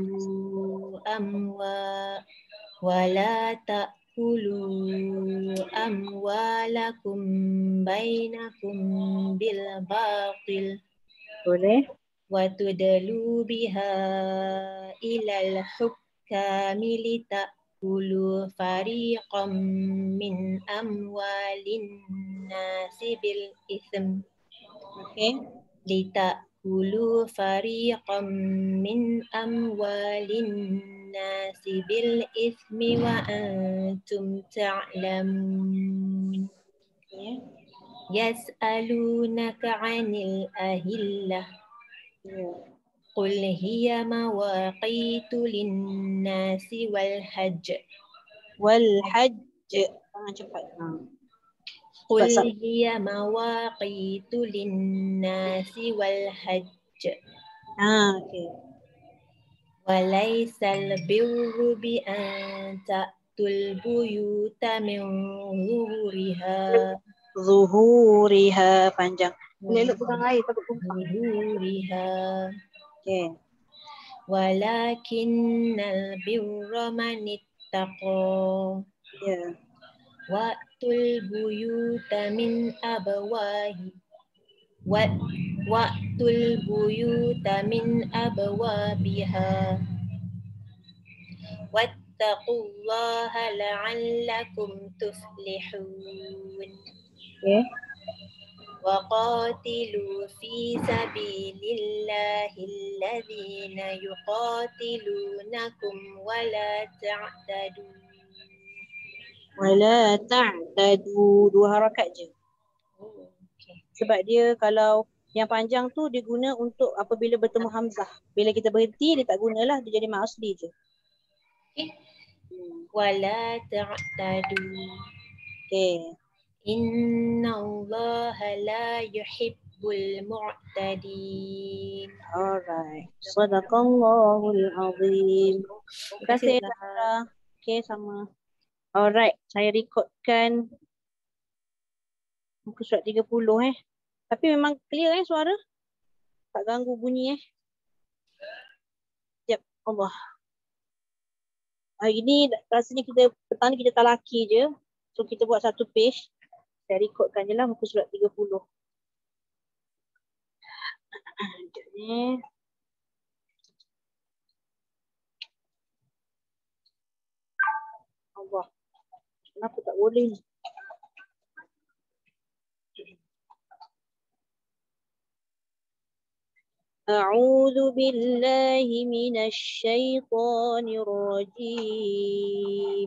amwa wala ta'kulu amwalakum bainakum bil batil Boleh. wa tudlu biha ilal hukami litakulu fariqam min amwalin nasi bil ism. Okay. Litakulu fariqam min amwalin nasi bil ismi wa antum ta'lamun. Okay. Yas'alunaka 'anil ahillah. Ya. Qul hiya mawaqitu lin-nasi wal hajj. Wal hajj. Jangan cepat. Ha. Qul Cepat. hiya mawaqitu lin-nasi wal hajj. Ah, okay. Walaysal birru bi an ta'tul buyuta min zuhuriha. Zuhuriha panjang. Elok pegang air takut tumpah. Zuhuriha. Okay. Walakinnal birra man ittaqa. Ya. Wa'tul buyuta min abwahi. Wa wa'tul buyuta min abwabiha. Wattaqullaha la'allakum tuflihun. Okay. وقاتلوا في سبيل الله الذين يقاتلونكم ولا تعتدوا. Wala ta'tadu. Dua harakat je. Oh, okay. Sebab dia kalau yang panjang tu dia guna untuk apabila bertemu hamzah. Bila kita berhenti dia tak gunalah, dia jadi mak asli je. Okay. Hmm. ولا تعتدوا. Okay. Inna Allah la yuhibbul mu'tadin. Alright. Sadaqallahul azim. Terima kasih Sarah. Okay, sama. Alright, saya recordkan muka surat tiga puluh eh. Tapi memang clear eh suara. Tak ganggu bunyi eh. Sekejap. Allah. Hari ni rasanya kita petang ni kita talaki je. So kita buat satu page. Saya recordkan je lah muka surat tiga puluh. Sekejap ni. Allah. Kenapa tak boleh ni? أعوذ بالله من الشيطان الرجيم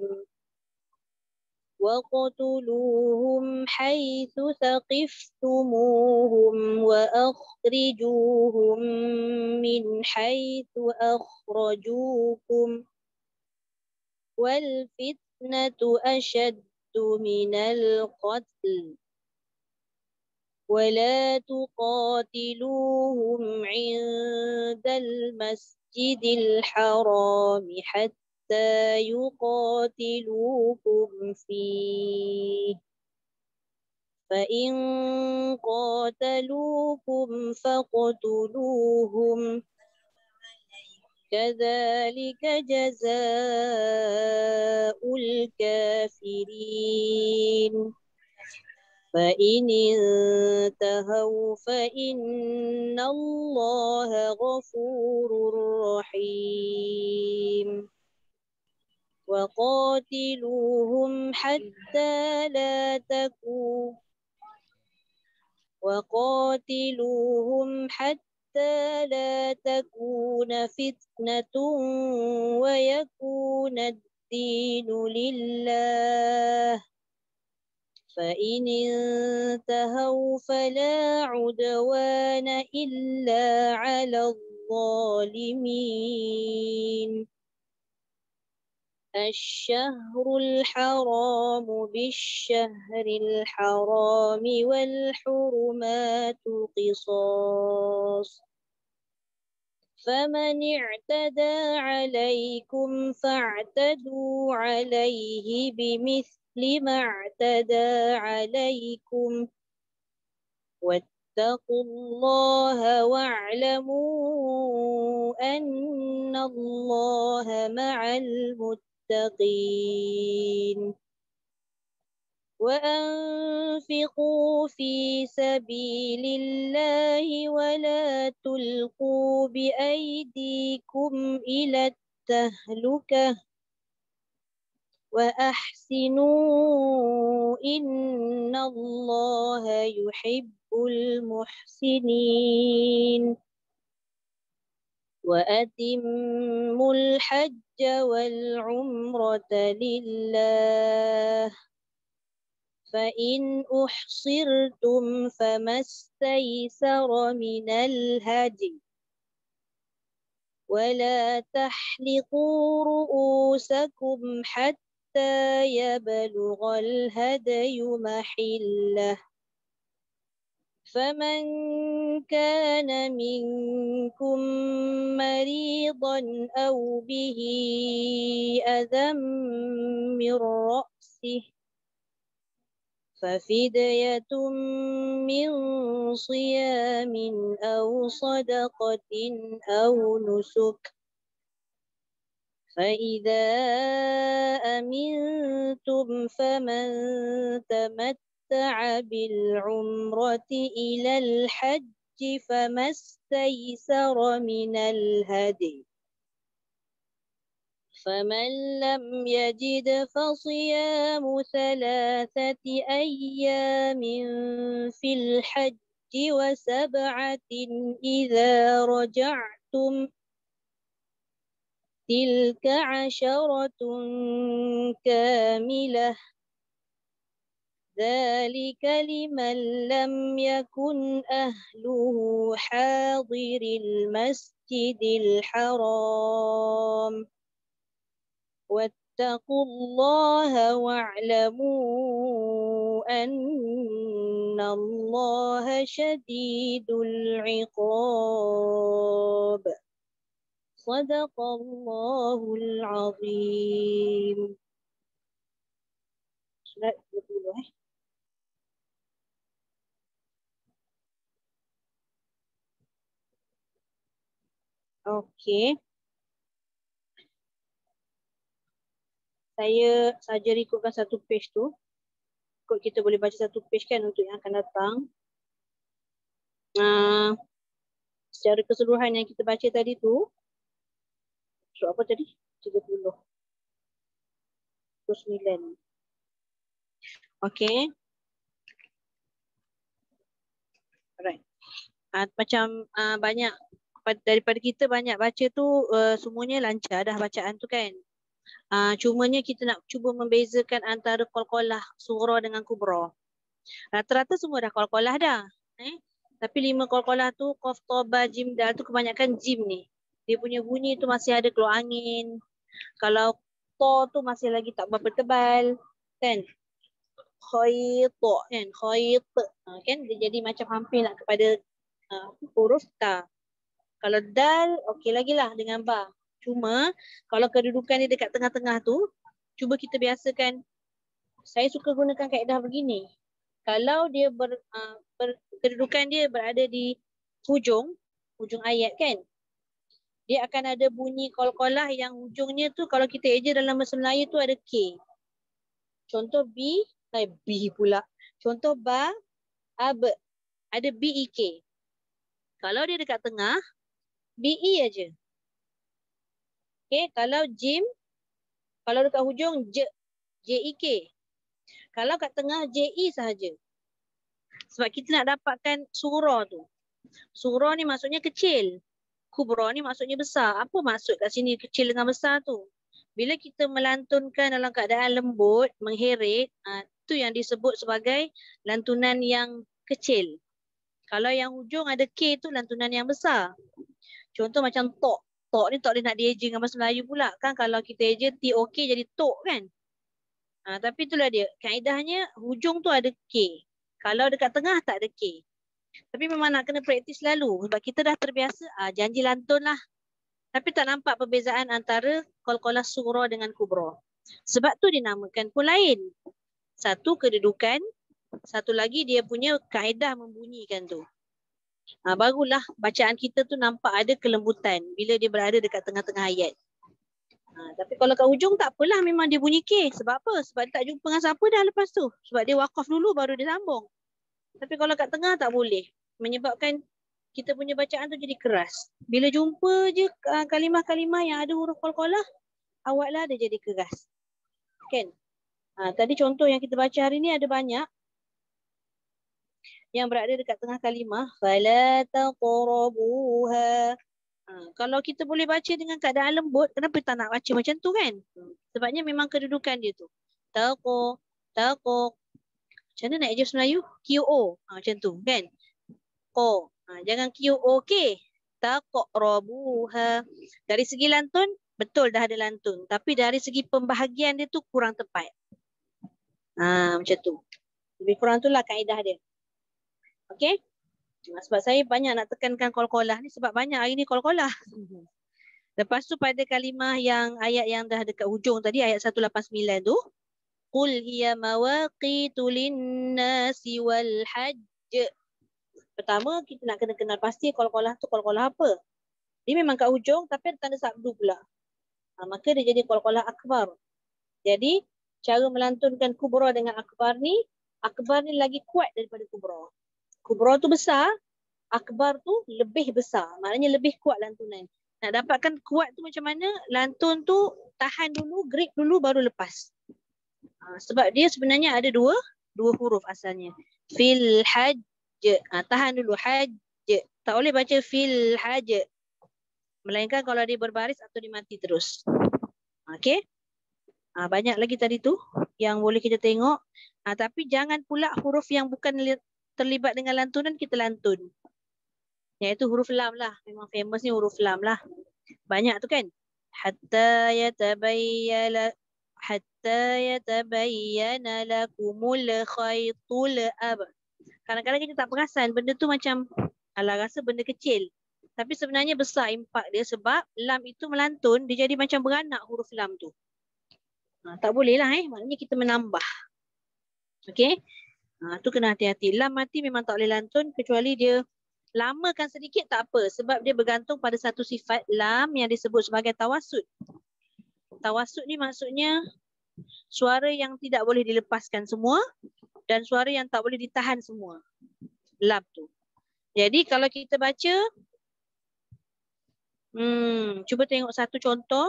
وَاقْتُلُوهُمْ حَيْثُ ثَقِفْتُمُوهُمْ وَأَخْرِجُوهُمْ مِنْ حَيْثُ أَخْرَجُوكُمْ وَالْفِتْنَةُ أَشَدُّ مِنَ الْقَتْلِ وَلَا تُقَاتِلُوهُمْ عِندَ الْمَسْجِدِ الْحَرَامِ حَتَّى حتى يقاتلوكم فيه فإن قاتلوكم فاقتلوهم كذلك جزاء الكافرين فإن انتهوا فإن الله غفور رحيم. وقاتلوهم حتى لا تكون وقاتلوهم حتى لا تكون فتنة ويكون الدين لله فإن انتهوا فلا عدوان إلا على الظالمين الشهر الحرام بالشهر الحرام والحرمات قصاص فمن اعتدى عليكم فاعتدوا عليه بمثل ما اعتدى عليكم واتقوا الله واعلموا أن الله مع المتقين وأنفقوا في سبيل الله ولا تلقوا بأيديكم إلى التهلكة وأحسنوا إن الله يحب المحسنين وأتموا الحج والعمرة لله فإن أحصرتم فما استيسر من الهدي ولا تحلقوا رؤوسكم حتى يبلغ الهدي محله فمن كان منكم مريضا أو به أذى من رأسه ففدية من صيام أو صدقة أو نسك فإذا أمنتم فمن تمتع بالعمرة إلى الحج فما استيسر من الهدي فمن لم يجد فصيام ثلاثة أيام في الحج وسبعة إذا رجعتم تلك عشرة كاملة ذلك لمن لم يكن أهله حاضر المسجد الحرام واتقوا الله واعلموا أن الله شديد العقاب صدق الله العظيم. Surat dua puluh eh. Okey. Saya saja rekodkan satu page tu. Kod kita boleh baca satu page kan untuk yang akan datang. Uh, secara keseluruhan yang kita baca tadi tu. Surat apa tadi? tiga puluh. dua puluh sembilan. Okey. Alright. Uh, macam uh, banyak daripada kita banyak baca tu uh, semuanya lancar dah bacaan tu kan. Uh, cumanya kita nak cuba membezakan antara qalqalah surah dengan kubra. Rata-rata semua dah qalqalah dah. Eh? Tapi lima qalqalah tu qaf ta ba jim dal tu kebanyakan jim ni. Dia punya bunyi tu masih ada keluar angin. Kalau ta tu masih lagi tak berapa tebal kan. Khayt kan, khayt uh, kan dia jadi macam hampir nak kepada uh, huruf ta. Kalau dal okey lagi lah dengan ba. Cuma kalau kedudukan dia dekat tengah-tengah tu, cuba kita biasakan. Saya suka gunakan kaedah begini. Kalau dia ber, uh, ber, kedudukan dia berada di hujung, hujung ayat kan. Dia akan ada bunyi qalqalah yang hujungnya tu kalau kita eja dalam bahasa Melayu tu ada K. Contoh B, eh, B pula. Contoh ba, ab, ada B E K. Kalau dia dekat tengah, B E aja. Okay, kalau jim, Kalau dekat hujung J, J I K. Kalau kat tengah J I sahaja. Sebab kita nak dapatkan surah tu. Surah ni maksudnya kecil. Kubra ni maksudnya besar. Apa maksud kat sini kecil dengan besar tu? Bila kita melantunkan dalam keadaan lembut, mengheret, uh, tu yang disebut sebagai lantunan yang kecil. Kalau yang hujung ada K tu lantunan yang besar. Contoh macam tok. Tok ni tak boleh nak dieja dengan bahasa Melayu pula. Kan kalau kita eja T O K jadi tok kan. Ha, tapi itulah dia. Kaedahnya hujung tu ada K. Kalau dekat tengah tak ada K. Tapi memang nak kena praktis selalu. Sebab kita dah terbiasa ah, janji lantun lah. Tapi tak nampak perbezaan antara qalqalah sughra dengan kubra. Sebab tu dinamakan pun lain. Satu kedudukan. Satu lagi dia punya kaedah membunyikan tu. Ha, barulah bacaan kita tu nampak ada kelembutan bila dia berada dekat tengah-tengah ayat. Ha, tapi kalau kat hujung tak apalah, memang dia bunyi K. Sebab apa? Sebab dia tak jumpa dengan siapa dah lepas tu. Sebab dia wakaf dulu baru dia sambung. Tapi kalau kat tengah tak boleh. Menyebabkan kita punya bacaan tu jadi keras. Bila jumpa je kalimah-kalimah yang ada huruf qalqalah, awallah dia jadi keras. Kan? Ha, tadi contoh yang kita baca hari ni ada banyak yang berada dekat tengah kalimah. Fala taqrabuha. Ha, kalau kita boleh baca dengan keadaan lembut, kenapa tak nak baca macam tu kan? Sebabnya memang kedudukan dia tu. Taqo, taqo. Macam mana nak ejaz Melayu? Q O. Ha, macam tu kan? Ko. Ha, jangan Q O K. Taqrabuha. Dari segi lantun, betul dah ada lantun. Tapi dari segi pembahagian dia tu kurang tepat. Ha, macam tu. Lebih kurang tu lah kaedah dia. Okey? Sebab saya banyak nak tekankan qalqalah ni sebab banyak hari ni qalqalah. Lepas tu pada kalimah yang ayat yang dah dekat hujung tadi, ayat seratus lapan puluh sembilan tu. Qul hiya mawaqitu lin-nasi wal hajj. Pertama kita nak kena kenal pasti qalqalah tu qalqalah apa. Dia memang kat hujung tapi ada tanda sabdu pula. Ha, maka dia jadi qalqalah akbar. Jadi cara melantunkan kubra dengan akbar ni, akbar ni lagi kuat daripada kubra. Kubra tu besar, akbar tu lebih besar. Maknanya lebih kuat lantunan. Nak dapatkan kuat tu macam mana? Lantun tu tahan dulu, grip dulu baru lepas. Ha, sebab dia sebenarnya ada dua dua huruf asalnya. Fil hajj. Ha, tahan dulu hajj. Tak boleh baca fil hajj. Melainkan kalau dia berbaris atau dia mati terus. Okey? Ha, banyak lagi tadi tu yang boleh kita tengok. Ha, tapi jangan pula huruf yang bukan terlibat dengan lantunan kita lantun. Iaitu huruf lam lah. Memang famous ni huruf lam lah. Banyak tu kan. Hatta yatabayyana hatta yatabayyana lakumul khaytul ab. Kadang-kadang kita tak perasan benda tu macam alah rasa benda kecil. Tapi sebenarnya besar impak dia sebab lam itu melantun, dia jadi macam beranak huruf lam tu. Ha, tak boleh lah eh. Maknanya kita menambah. Okey. Ha, tu kena hati-hati. Lam mati memang tak boleh lantun kecuali dia lamakan sedikit tak apa. Sebab dia bergantung pada satu sifat lam yang disebut sebagai tawasud. Tawasud ni maksudnya suara yang tidak boleh dilepaskan semua dan suara yang tak boleh ditahan semua. Lam tu. Jadi kalau kita baca, hmm, cuba tengok satu contoh.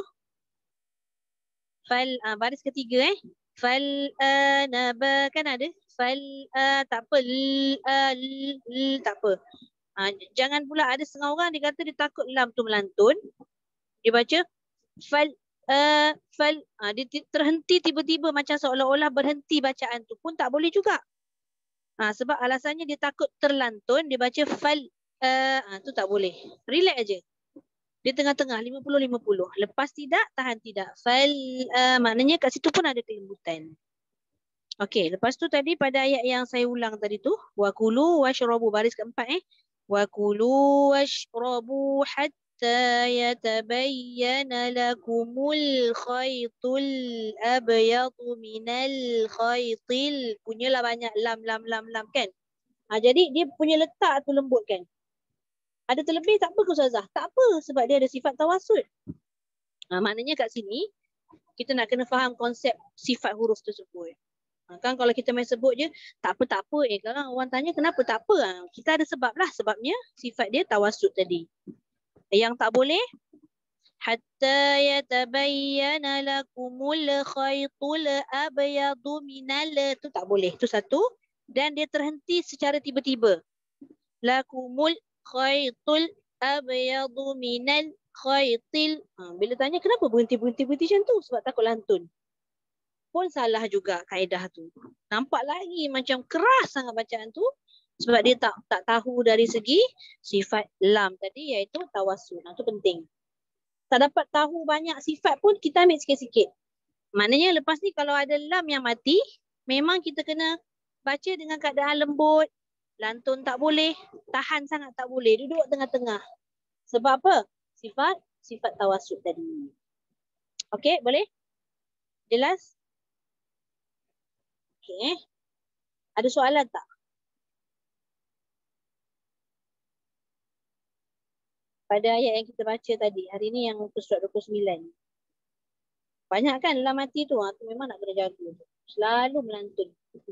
Fal, ah, baris ketiga eh. Fal anaba kan ada. Fal uh, tak apa. L, uh, l, l, tak apa. Ha, jangan pula ada setengah orang dia kata dia takut lam tu melantun. Dia baca fal uh, fal ha, dia terhenti tiba-tiba macam seolah-olah berhenti bacaan tu pun tak boleh juga. Ha, sebab alasannya dia takut terlantun, dia baca fal uh, ha, tu tak boleh. Relax aja. Dia tengah-tengah lima puluh lima puluh. Lepas tidak, tahan tidak. Fal uh, maknanya kat situ pun ada kelembutan. Okey, lepas tu tadi pada ayat yang saya ulang tadi tu, wa kulu washrabu baris keempat eh. Wa kulu washrabu hatta yatabayyana lakumul khaytul abyadu minal khaytil. Punyalah banyak lam lam lam lam kan. Ha, jadi dia punya letak tu lembut kan. Ada terlebih tak apa ke Ustazah? Tak apa sebab dia ada sifat tawasud. Ha, maknanya kat sini kita nak kena faham konsep sifat huruf tersebut. Ha, kan kalau kita main sebut je tak apa tak apa eh kalau orang tanya kenapa tak apa, ha, kita ada sebab lah, sebabnya sifat dia tawasud tadi. Yang tak boleh Hatta yatabayyana lakumul khaytul abyadu minal, tu tak boleh. Tu satu. Dan dia terhenti secara tiba-tiba. Lakumul khaytul abyadu minal khaytil. Ha, bila tanya kenapa berhenti-berhenti-berhenti macam tu? Sebab takut lantun. Pun salah juga kaedah tu. Nampak lagi macam keras sangat bacaan tu. Sebab dia tak tak tahu dari segi sifat lam tadi iaitu tawassul. Nah, tu penting. Tak dapat tahu banyak sifat pun kita ambil sikit-sikit. Maknanya lepas ni kalau ada lam yang mati, memang kita kena baca dengan keadaan lembut. Lantun tak boleh, tahan sangat tak boleh. Duduk tengah-tengah. Sebab apa? Sifat sifat tawassul tadi. Okey, boleh? Jelas? Okey. Ada soalan tak? Pada ayat yang kita baca tadi, hari ni yang muka surat dua puluh sembilan. Banyak kan lam mati tu, ha, tu memang nak kena jaga. Selalu melantun.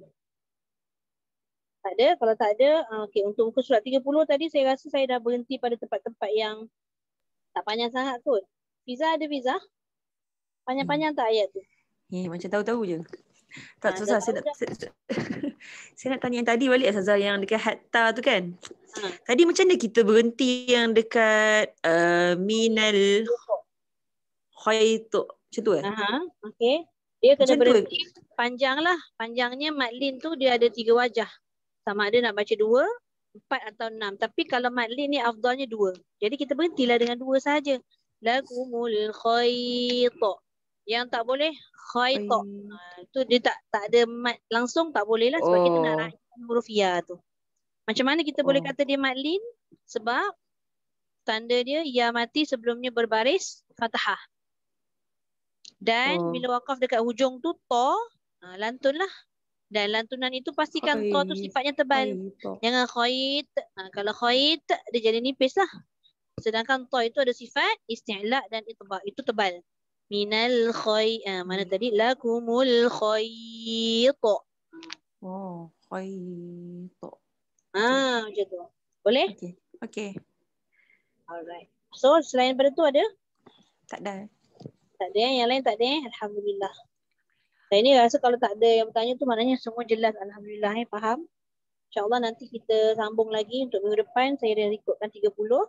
Tak ada, kalau tak ada, okey, untuk muka surat tiga puluh tadi saya rasa saya dah berhenti pada tempat-tempat yang tak panjang sangat kot. Fiza ada Fiza? Panjang-panjang tak ayat tu? Eh, macam tahu-tahu je. Tak Ha, susah. dah Saya tahu nak, saya, saya nak tanya yang tadi balik Ustazah yang dekat hatta tu kan. Ha. Tadi macam mana kita berhenti yang dekat uh, minal khaytu. Macam tu eh? Aha, okey. Dia kena Macam tu eh? berhenti panjang lah. Panjangnya madlin tu dia ada tiga wajah. Sama ada nak baca dua, empat atau enam. Tapi kalau madlin ni afdalnya dua. Jadi kita berhentilah dengan dua sahaja. Lakumul khaytu. Yang tak boleh khaytu. Ha, tu dia tak tak ada mad langsung tak boleh lah sebab oh. kita nak raihkan huruf ya tu. Macam mana kita oh. boleh kata dia madlin? Sebab tanda dia ya mati sebelumnya berbaris fathah. Dan oh. bila wakaf dekat hujung tu to, ha, lantunlah. Dan lantunan itu pastikan to tu sifatnya tebal. Khayt. Jangan khayt. Ha, kalau khayt dia jadi nipis lah. Sedangkan to itu ada sifat isti'la dan itba. Itu tebal. Minal khayt. Ha, mana tadi? Lakumul khayt. Oh, khayt. Ah, macam tu. Boleh? Okey. Okey. Alright. So selain daripada tu ada? Tak ada. Tak ada. Yang lain tak ada. Alhamdulillah. Saya ni rasa kalau tak ada yang bertanya tu maknanya semua jelas. Alhamdulillah. Eh, faham? InsyaAllah nanti kita sambung lagi untuk minggu depan. Saya dah rekodkan tiga puluh.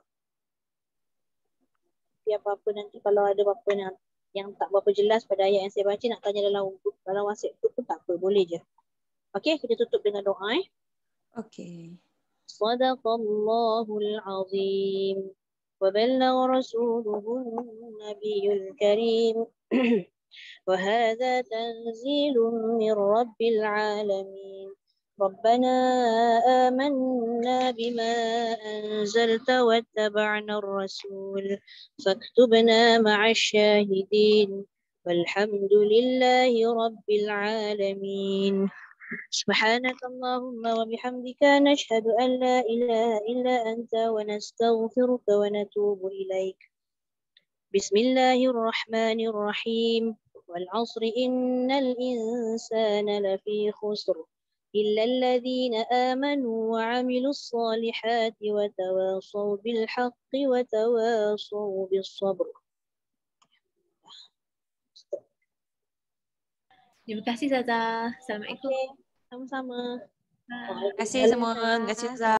Tapi apa-apa nanti kalau ada apa-apa yang, yang tak berapa jelas pada ayat yang saya baca nak tanya dalam dalam WhatsApp tu pun tak apa. Boleh je. Okey, kita tutup dengan doa. Eh. Okey. Sadaqallahul azim. وبلغ رسوله النبي الكريم وهذا تنزيل من رب العالمين ربنا آمنا بما أنزلت واتبعنا الرسول فاكتبنا مع الشاهدين والحمد لله رب العالمين سبحانك اللهم وبحمدك نشهد أن لا إله إلا أنت ونستغفرك ونتوب إليك بسم الله الرحمن الرحيم والعصر إن الإنسان لفي خسر إلا الذين آمنوا وعملوا الصالحات وتواصوا بالحق وتواصوا بالصبر. Terima kasih Zaza. Assalamualaikum. Sama-sama. Terima kasih semua. Terima kasih Ustazah.